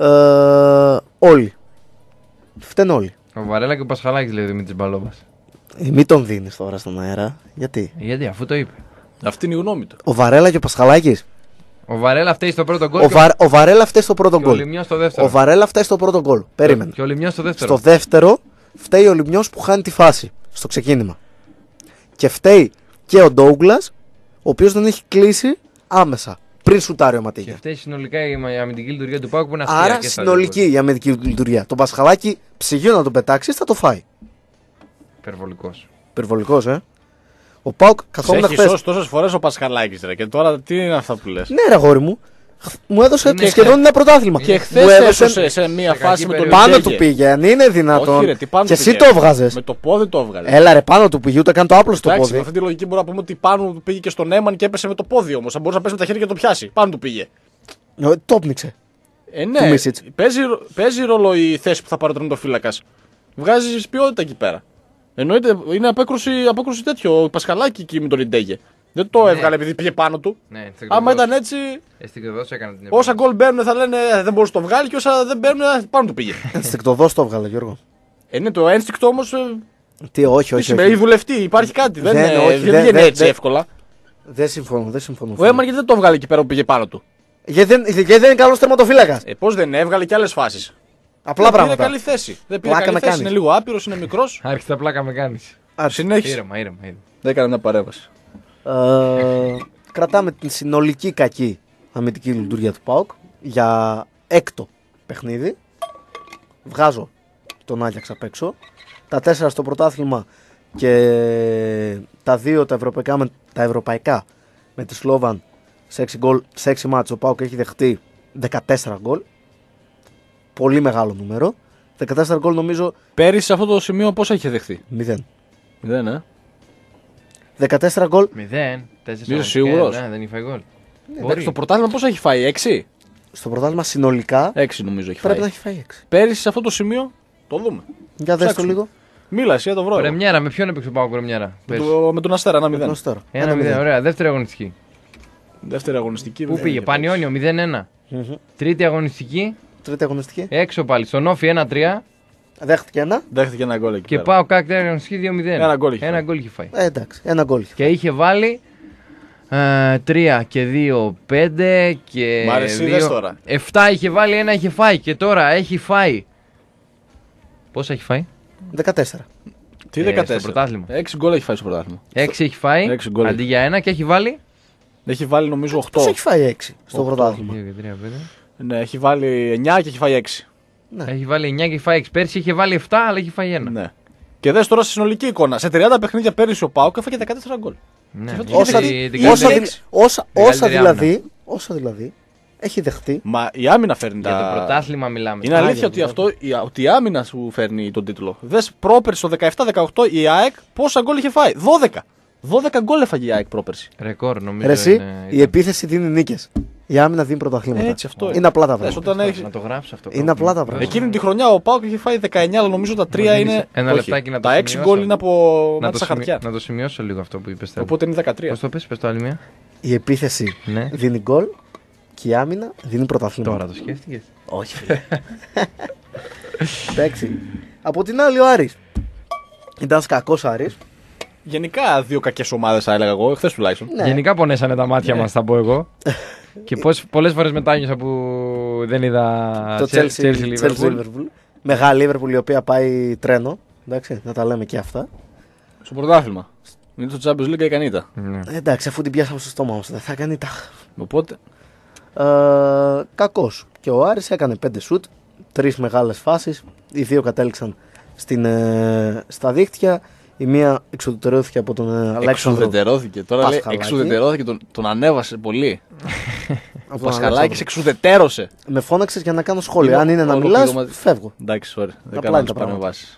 S4: όλοι. Φταίνουν όλοι.
S1: Ο Βαρέλα και ο Πασχαλάκης λέει ο Δημήτρης Μπαλόβας.
S4: Μην τον δίνεις τώρα στον αέρα. Γιατί?
S1: Γιατί, αφού το είπε.
S2: Αυτή είναι η γνώμη του.
S4: Ο Βαρέλα και ο Πασχαλάκης.
S1: Ο Βαρέλα φταίει στο πρώτο γκολ.
S4: Ο Βαρέλα φταίει στο πρώτο
S1: και ο
S4: γκολ.
S1: Λιμιός στο δεύτερο.
S4: Ο Βαρέλα φταίει στο πρώτο γκολ. Περίμενε.
S1: Και ο Λιμιός στο δεύτερο.
S4: Στο δεύτερο φταίει ο Λιμιός που χάνει τη φάση στο ξεκίνημα. Και φταίει και ο Ντόγκλας, ο οποίος δεν έχει κλείσει άμεσα πριν σουτάρει ο
S1: Και
S4: Ματίγια.
S1: φταίει συνολικά η αμυντική λειτουργία του Πάουκ που είναι αστεία.
S4: Άρα
S1: και στα
S4: συνολική
S1: δύο
S4: η αμυντική λειτουργία. Το Πασχαλάκι ψυγείο να τον πετάξει θα το φάει.
S1: γκολ. Υπερβολικός.
S4: Υπερβολικός, Ο Πάουκ καθόμουν
S2: Έχει
S4: χθες.
S2: σώσει τόσες φορές ο Πασχαλάκης ρε. Και τώρα τι είναι αυτά που λες.
S4: Ναι, ρε αγόρι μου. Μου έδωσε
S1: Είναι
S4: σχεδόν ένα πρωτάθλημα.
S2: Και
S4: Μου
S2: χθες
S4: έδωσε-
S2: έσωσε σε μια
S1: σε
S2: φάση
S1: κακή
S2: με τον
S1: περίοδο.
S4: Πάνω
S2: Λιντέγε.
S4: του πήγε, αν είναι δυνατόν.
S2: Όχι, ρε, τι πάνω
S4: Και
S2: του
S4: εσύ
S2: πήγε.
S4: το έβγαζες.
S2: Με το πόδι το έβγαλε.
S4: Έλα ρε, πάνω του πήγε, ούτε καν το άπλο στο
S2: Εντάξει, με
S4: πόδι.
S2: αυτή τη λογική μπορούμε να πούμε ότι πάνω του πήγε και στον Έμαν και έπεσε με το πόδι όμως. Θα μπορούσε να πέσει με τα χέρια και να το πιάσει. Πάνω του πήγε.
S4: Το πνίξε. Του
S2: Ναι,
S4: Μίσιτς.
S2: παίζει ρόλο η θέση που θα πάρει ο τερματοφύλακας. Βγάζει ποιότητα εκεί πέρα. Εννοείται, είναι απέκρουση τέτοιο. Ο Πασχαλάκη εκεί με τον Λιντέγε. Δεν το έβγαλε επειδή πήγε πάνω του.
S1: Ναι,
S2: Άμα ήταν έτσι,
S1: Αισθηκτοδός έκανε την
S2: όσα γκολ μπαίνουν θα λένε δεν μπορούσε να το βγάλει και όσα δεν μπαίνουν πάνω του πήγε.
S4: Ενστικτοδός το έβγαλε, Γιώργο.
S2: Είναι το ένστικτο όμω.
S4: Τι, όχι.
S2: Σημαίνει δουλευτή, υπάρχει κάτι. Δεν
S4: δεν-
S2: είναι έτσι
S4: δεν-
S2: εύκολα.
S4: Δεν συμφωνώ.
S2: Ο Έμαν γιατί δεν το βγάλει εκεί πέρα που πήγε πάνω του.
S4: Γιατί δεν είναι καλό τερματοφύλακα.
S2: Πώ δεν έβγαλε και άλλε φάσει.
S4: Απλά
S2: Δεν πήρε
S4: πράγματα.
S2: καλή θέση. Δεν πήρε
S4: Πλάκα
S2: καλή
S4: με
S2: θέση.
S4: κάνεις.
S2: Είναι λίγο άπειρο, είναι μικρό.
S1: Άρχισε τα πλάκα με κάνεις.
S2: Συνέχισε.
S1: Ήρεμα.
S2: Δεν έκανε μια παρέμβαση.
S4: Κρατάμε την συνολική κακή αμυντική λειτουργία του ΠΑΟΚ για έκτο παιχνίδι. Βγάζω τον Άγιαξ απ' έξω. Τα 4 στο πρωτάθλημα και τα 2 τα ευρωπαϊκά με τη Σλόβαν σε 6 γκολ, σε 6 μάτς ο ΠΑΟΚ έχει δεχτεί 14 γκολ. Πολύ μεγάλο νούμερο. 14 γκολ νομίζω
S2: Πέρυσι σε αυτό το σημείο πόσα είχε δεχθεί.
S4: 0.
S2: Δεν,
S4: 14 γκολ.
S1: 0.
S2: Είσαι σίγουρος?
S1: Ναι, δεν είχε φάει γκολ.
S2: Εντάξει, το πρωτάθλημα πόσα έχει φάει, 6.
S4: Στο πρωτάθλημα συνολικά
S2: 6 νομίζω έχει
S4: πρέπει να
S2: φάει.
S4: έχει φάει 6.
S2: Πέρυσι σε αυτό το σημείο το δούμε.
S4: Για δες το
S2: Ψάξουμε.
S4: λίγο.
S2: Μίλα, εσύ το βρω.
S1: Πρεμιέρα, με ποιον έπαιξε ο Πάουκ πρεμιέρα.
S2: Με τον Αστέρα 1-0.
S4: Γνωστό τώρα.
S1: 1-0, ωραία. Δεύτερη αγωνιστική.
S2: Δεύτερη αγωνιστική.
S1: Πού πήγε, Πανιόνιο 0-1.
S4: Μμμ.
S1: Τρίτη αγωνιστική,
S4: Τρίτη αγωνιστική.
S1: έξω πάλι. Στον Όφι 1-3
S4: Δέχτηκε ένα.
S2: Δέχτηκε ένα γκολ εκεί.
S1: και
S2: πέρα.
S1: πάω κάτι τρίτη αγωνιστική 2-0.
S2: Ένα γκολ είχε
S1: Ένα
S2: φάει.
S1: γκολ είχε φάει.
S4: Εντάξει, ένα γκολ.
S1: Και είχε βάλει 3 και 2, 5 και.
S2: Μ' αρέσει, δες τώρα.
S1: 7 είχε βάλει, ένα είχε φάει. Και τώρα έχει φάει. Πόσα έχει φάει?
S4: 14.
S2: Τι
S1: στο
S2: 14.
S1: πρωτάθλημα.
S2: 6 γκολ έχει φάει στο πρωτάθλημα.
S1: 6 έχει φάει.
S2: 6 γκολ
S1: Αντί για ένα και έχει βάλει.
S2: Έχει βάλει νομίζω 8.
S4: Πώς έχει φάει 6 στο
S2: 8.
S4: πρωτάθλημα.
S1: 2 και 3, 5.
S2: Ναι, έχει βάλει 9 και έχει φάει 6.
S4: Ναι.
S1: Έχει βάλει 9 και έχει φάει 6. Πέρσι είχε βάλει 7, αλλά έχει φάει 1.
S2: Ναι. Και δες τώρα στη συνολική εικόνα. Σε 30 παιχνίδια πέρυσι ο Πάουκ έφαγε 14 γκολ.
S1: Ναι,
S2: Και
S1: είχε
S4: Όσα,
S1: την
S4: όσα,
S1: καλύτερη-
S4: όσα δηλαδή έχει δεχτεί.
S2: Μα η άμυνα φέρνει
S1: Για το
S2: τα.
S1: πρωτάθλημα μιλάμε.
S2: Είναι αλήθεια ότι, ότι η άμυνα σου φέρνει τον τίτλο. Δες πρόπερση το 17-18 η ΑΕΚ πόσα γκολ είχε φάει. 12. 12 γκολ έφαγε η ΑΕΚ πρόπερση.
S1: Ρεκόρ νομίζω.
S4: Ρε εσύ,
S1: είναι-
S4: η επίθεση δίνει νίκες. Η άμυνα δίνει πρωταθλήματα.
S2: Έτσι, αυτό
S4: είναι απλά τα
S2: Δες,
S4: πράγματα.
S2: όταν έχεις...
S1: Να το γράψω αυτό.
S4: Είναι απλά τα πράγματα.
S2: Εκείνη τη χρονιά ο Πάουκ είχε φάει 19, αλλά νομίζω τα 3
S1: Μου
S2: είναι.
S1: δίνεις ένα
S2: όχι,
S1: λεπτάκι να το
S2: τα 6
S1: σημειώσω.
S2: γκολ είναι από
S1: να,
S2: μάτσα χαρτιά.
S1: να το σημειώσω λίγο αυτό που είπες.
S2: Οπότε είναι 13.
S1: Πώς το πες το άλλη μία.
S4: Η επίθεση
S1: Ναι.
S4: δίνει γκολ και η άμυνα δίνει πρωταθλήματα.
S1: Τώρα το σκέφτηκες.
S4: Όχι, φίλε. Εντάξει. Από την άλλη ο Άρης. Ήταν κακός Άρης.
S2: Γενικά δύο κακές ομάδες θα έλεγα εγώ, χθες τουλάχιστον.
S4: Ναι.
S1: Γενικά πονέσανε τα μάτια μας, θα πω εγώ. Και πολλές φορές μετάνιωσα που δεν είδα
S4: Το Chelsea Liverpool. Μεγάλη Liverpool η οποία πάει τρένο. Εντάξει, να τα λέμε και αυτά.
S2: Στο πρωτάθλημα. Είναι στο Champions League έκανε ήττα.
S4: Εντάξει, αφού την πιάσαμε στο στόμα μας, δεν θα κάνει τα.
S2: Οπότε.
S4: Κακός. Και ο Άρης έκανε 5 σουτ, 3 μεγάλες φάσεις. Οι 2 κατέληξαν στα δίχτυα. Η μία εξουδετερώθηκε από τον Αλέξανδρο.
S2: Εξουδετερώθηκε. Τώρα λέει
S4: Πασχαλάκη.
S2: εξουδετερώθηκε, τον ανέβασε πολύ. Ο Πασχαλάκης εξουδετερώσε.
S4: Με φώναξες για να κάνω σχόλιο.
S2: Είναι
S4: Αν είναι να μιλάς,
S2: ολοκληρωματι-
S4: φεύγω.
S2: Εντάξει, sorry. Δεν
S4: Απλά
S2: κάνω
S4: είναι
S2: τις
S4: τα πράγματα.
S2: παρεμβάσεις.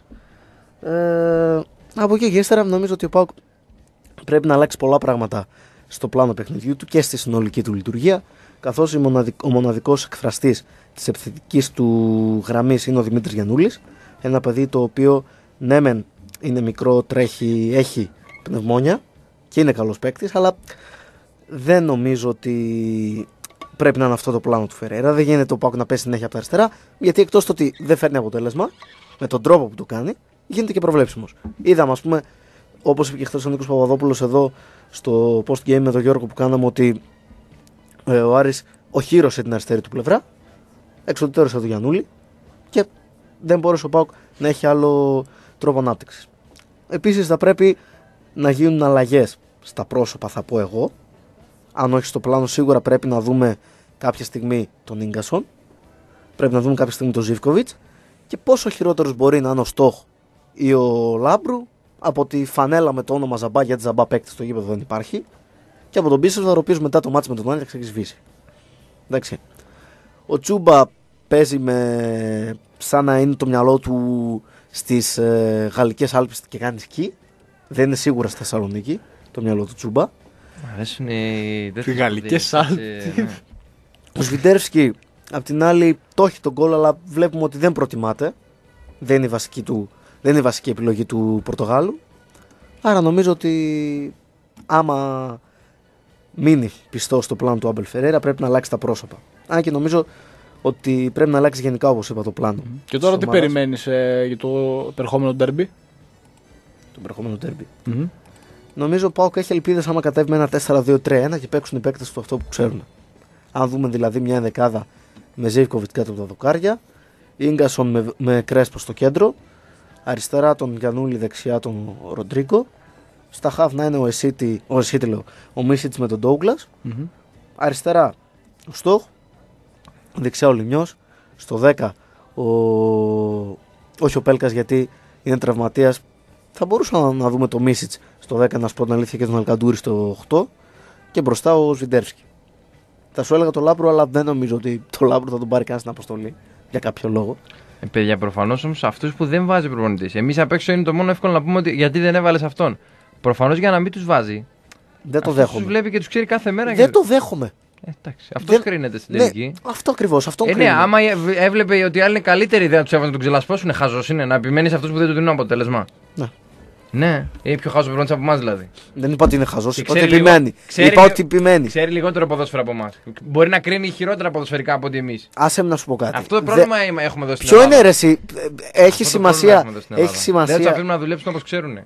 S4: Από εκεί και ύστερα νομίζω ότι ο ΠΑΟΚ πρέπει να αλλάξει πολλά πράγματα στο πλάνο παιχνιδιού του και στη συνολική του λειτουργία, καθώς ο μοναδικός εκφραστής της επιθετικής του γραμμής είναι ο Δημήτρης Γιαννούλης, ένα παιδί το οποίο ναι μεν είναι μικρό, τρέχει, έχει πνευμόνια και είναι καλός παίκτης, αλλά δεν νομίζω ότι πρέπει να είναι αυτό το πλάνο του Φεραίρα. Δεν γίνεται ο ΠΑΟΚ να πέσει συνέχεια από τα αριστερά, γιατί εκτός το ότι δεν φέρνει αποτέλεσμα με τον τρόπο που το κάνει, γίνεται και προβλέψιμος. Είδαμε, ας πούμε, όπως είπε και χθες ο Νίκος Παπαδόπουλος εδώ στο post game με τον Γιώργο που κάναμε, ότι ο Άρης οχύρωσε την αριστερή του πλευρά, εξουδετερώσε τον Γιαννούλη και δεν μπόρεσε ο ΠΑΟΚ να έχει άλλο τρόπο ανάπτυξης. Επίσης θα πρέπει να γίνουν αλλαγές στα πρόσωπα, θα πω εγώ. Αν όχι στο πλάνο, σίγουρα πρέπει να δούμε κάποια στιγμή τον Ίγκασον, πρέπει να δούμε κάποια στιγμή τον Ζίβκοβιτς, και πόσο χειρότερος μπορεί να είναι ο Στόχ ή ο Λάμπρου από τη φανέλα με το όνομα Ζαμπά, γιατί Ζαμπά παίκτη στο γήπεδο δεν υπάρχει, και από τον Μπίσεσβαρ, ο οποίος μετά το μάτς με τον Άγιαξ έχει σβήσει. Εντάξει. Ο Τσούμπα παίζει σαν να είναι το μυαλό του στις Γαλλικές Άλπεις και κάνει σκι. Δεν είναι σίγουρα στη Θεσσαλονίκη το μυαλό του Τσούμπα.
S1: Αρέσουν οι
S2: Γαλλικές Άλπεις.
S4: Ο Σβιντέρφσκι απ' την άλλη το έχει τον γκολ, αλλά βλέπουμε ότι δεν προτιμάται. Δεν είναι η βασική επιλογή του Πορτογάλου. Άρα νομίζω ότι άμα μείνει πιστό στο πλάνο του Άμπελ Φεραίρα πρέπει να αλλάξει τα πρόσωπα. Αν και νομίζω ότι πρέπει να αλλάξει γενικά, όπως είπα, το πλάνο.
S2: Και τώρα
S4: της
S2: τι
S4: ομάδας.
S2: περιμένεις για το επερχόμενο ντέρμπι?
S4: Το περχόμενο τέρμπι. Νομίζω ο ΠΑΟΚ έχει ελπίδες άμα κατέβει με ένα 4-2-3-1 και παίξουν οι παίκτες του αυτό που ξέρουν. Αν δούμε δηλαδή μια ενδεκάδα με Ζίβκοβιτ κάτω από τα δοκάρια, Ίγκασον με Κρέσπο στο κέντρο, αριστερά τον Γιαννούλη, δεξιά τον Ροντρίγκο, στα χαφ να είναι ο Μίσιτς με τον Ντόγκλας, αριστερά ο Στόχ, δεξιά ο Λιμιός, στο 10 όχι ο Πέλκας γιατί είναι τραυματίας. Θα μπορούσαμε να δούμε το Μίσιτς στο 10, να σου πω την αλήθεια, και τον Αλκαντούρη στο 8 και μπροστά ο Σβιντέρφσκι. Θα σου έλεγα το Λάμπρο, αλλά δεν νομίζω ότι το Λάμπρο θα τον πάρει καν στην αποστολή για κάποιο λόγο.
S1: Παιδιά, προφανώς όμως αυτούς που δεν βάζει προπονητής. Εμείς απ' έξω είναι το μόνο εύκολο να πούμε ότι γιατί δεν έβαλες αυτόν. Προφανώς για να μην τους βάζει.
S4: Δεν το
S1: Αυτός
S4: δέχομαι.
S1: τους βλέπει και τους ξέρει κάθε μέρα.
S4: Δεν το δέχομαι.
S1: Εντάξει, αυτός κρίνεται στην τελική.
S4: Ναι, αυτό ακριβώς. Αυτό
S1: Ναι, άμα έβλεπε ότι άλλοι είναι καλύτερη ιδέα να του έβαλε να τον ξελασπώσουν, χαζός είναι να επιμένει σε αυτούς που δεν του δίνουν αποτέλεσμα.
S4: Ναι.
S1: Ναι, είναι πιο χάζο προπονητής από εμάς δηλαδή.
S4: Δεν είπα ότι είναι χαζός,
S1: Και
S4: είπα ότι
S1: ξέρει
S4: επιμένει.
S1: ξέρει
S4: Είπα
S1: λίγο-
S4: ότι επιμένει.
S1: Ξέρει λιγότερο ποδόσφαιρο από εμάς. Μπορεί να κρίνει χειρότερα ποδοσφαιρικά από ότι εμείς.
S4: Άσε με να σου πω κάτι.
S1: Αυτό το πρόβλημα έχουμε εδώ στην
S4: Ποιο
S1: Ελλάδα.
S4: είναι ρε εσύ, έχει
S1: Αυτό το
S4: σημασία.
S1: πρόβλημα έχουμε εδώ στην
S4: Έχει
S1: Ελλάδα. Δεν τους
S4: σημασία.
S1: αφήνουμε να δουλέψουν όπως ξέρουν.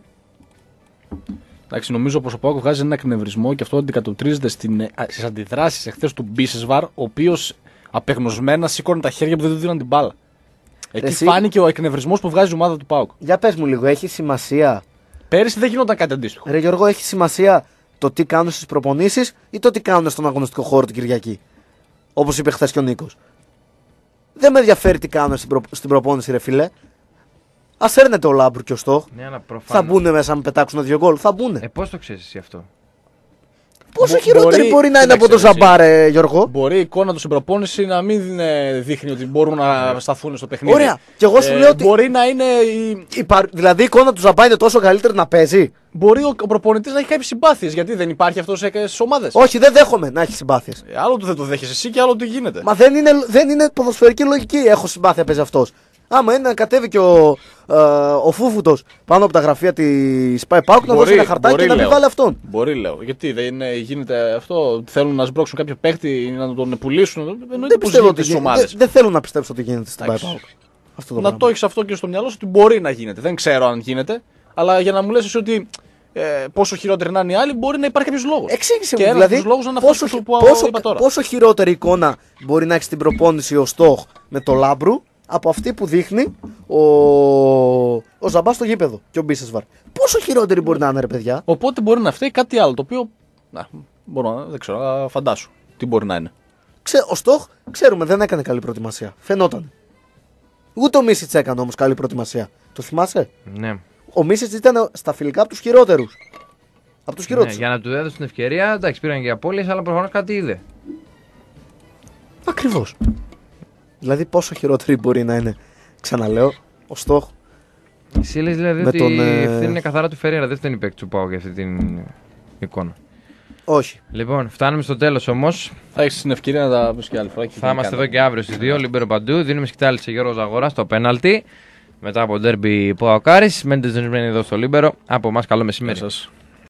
S2: Εντάξει, νομίζω πως ο ΠΑΟΚ βγάζει ένα εκνευρισμό και αυτό αντικατοπτρίζεται στις αντιδράσεις εχθές του Μπίσεσβαρ, ο οποίος απεγνωσμένα σήκωνε τα χέρια που δεν του δίναν την μπάλα. Εκεί
S4: Εσύ-
S2: φάνηκε ο εκνευρισμός που βγάζει η ομάδα του ΠΑΟΚ.
S4: Για πες μου λίγο, έχει σημασία.
S2: Πέρυσι δεν γινόταν κάτι αντίστοιχο.
S4: Ρε Γιώργο, έχει σημασία το τι κάνουν στις προπονήσεις ή το τι κάνουν στον αγωνιστικό χώρο την Κυριακή. Όπως είπε χθες και ο Νίκος. Δεν με ενδιαφέρει τι κάνουν στην προπόνηση, ρε φίλε. Ας έρνεται ο Λάμπρου και ο Στόχ.
S1: Ναι, αλλά
S4: Θα
S1: προφανώς.
S4: μπουν μέσα να πετάξουν 2 γκολ. Θα μπουν.
S1: Πώς το ξέρεις εσύ αυτό?
S4: Πόσο
S2: Μπο-
S4: χειρότερη μπορεί να είναι από
S2: κοίταξε,
S4: τον
S2: εσύ.
S4: Ζαμπάρε, Γιώργο.
S2: Μπορεί η εικόνα του στην προπόνηση να μην δείχνει ότι μπορούν να σταθούν στο παιχνίδι.
S4: Ωραία. Και εγώ σου λέω ότι.
S2: Μπορεί να είναι.
S4: Δηλαδή η εικόνα του Ζαμπά είναι τόσο καλύτερη να παίζει.
S2: Μπορεί ο προπονητής να έχει κάποιες συμπάθειες, γιατί δεν υπάρχει αυτό στις ομάδες.
S4: Όχι, δεν δέχομαι να έχει συμπάθειες.
S2: Άλλο του δεν το δέχεσαι εσύ και άλλο του γίνεται.
S4: Μα δεν είναι ποδοσφαιρική λογική. Έχω συμπάθεια, παίζει αυτό. Άμα είναι να κατέβει και ο Φούφουτος πάνω από τα γραφεία τη Spy Pauk να δώσει ένα χαρτάκι και να μην
S2: λέω.
S4: βάλει αυτόν.
S2: Μπορεί, λέω. Γιατί δεν γίνεται αυτό. Θέλουν να σμπρώξουν κάποιο παίχτη ή να τον πουλήσουν. Εννοείται
S4: Δεν
S2: πως
S4: πιστεύω
S2: γίνεται
S4: ότι
S2: στις ομάδες.
S4: δεν θέλω να πιστέψω ότι γίνεται στην Spy
S2: Εντάξει.
S4: Pauk. Αυτό το
S2: Να
S4: πράγμα.
S2: το έχει αυτό και στο μυαλό σου ότι μπορεί να γίνεται. Δεν ξέρω αν γίνεται. Αλλά για να μου λες εσύ ότι πόσο χειρότεροι να είναι οι άλλοι, μπορεί να υπάρχει κάποιο λόγο.
S4: Εξήγησε
S2: Και
S4: μου,
S2: ένας από
S4: δηλαδή,
S2: τους λόγους να είναι αυτός που είπα τώρα.
S4: πόσο χειρότερη εικόνα μπορεί να έχει στην προπόνηση ο Στόχ με το Λάμπρου από αυτή που δείχνει ο Ζαμπά στο γήπεδο και ο Μπίσεσβαρ. Πόσο χειρότερη μπορεί να είναι, ρε παιδιά.
S2: Οπότε μπορεί να φταίει κάτι άλλο το οποίο. Δεν ξέρω, φαντάσου τι μπορεί να είναι.
S4: Ο Στοχ, ξέρουμε, δεν έκανε καλή προετοιμασία. Φαινόταν. Ούτε ο Μίσιτς έκανε όμως καλή προετοιμασία. Το θυμάσαι?
S1: Ναι.
S4: Ο Μίσιτς ήταν στα φιλικά από τους χειρότερους. Από τους χειρότερους.
S1: Ναι, για να του έδωσε την ευκαιρία, εντάξει, πήραν και απώλειες, αλλά προφανώς κάτι είδε.
S4: Ακριβώς. Δηλαδή, πόσο χειρότερη μπορεί να είναι. Ξαναλέω, ο Στοχ.
S1: Εσύ λες δηλαδή ότι η ευθύνη είναι καθαρά του Φερέιρα, δεν φταίνει η παίκτη του ΠΑΟΚ για αυτή την εικόνα.
S4: Όχι.
S1: Λοιπόν, φτάνουμε στο τέλος όμως.
S2: Θα έχεις την ευκαιρία να τα πεις και άλλη φορά.
S1: Θα είμαστε εδώ και αύριο στις 2, Λίμπερο παντού. Δίνουμε σκητάλη σε Γιώργο Ζαγορά στο πέναλτι. Μετά από ντέρμπι ΠΑΟΚ Άρης. Μένετε ζωνισμένοι εδώ στο Λίμπερο. Από εμάς, καλό μεσημέρι σας.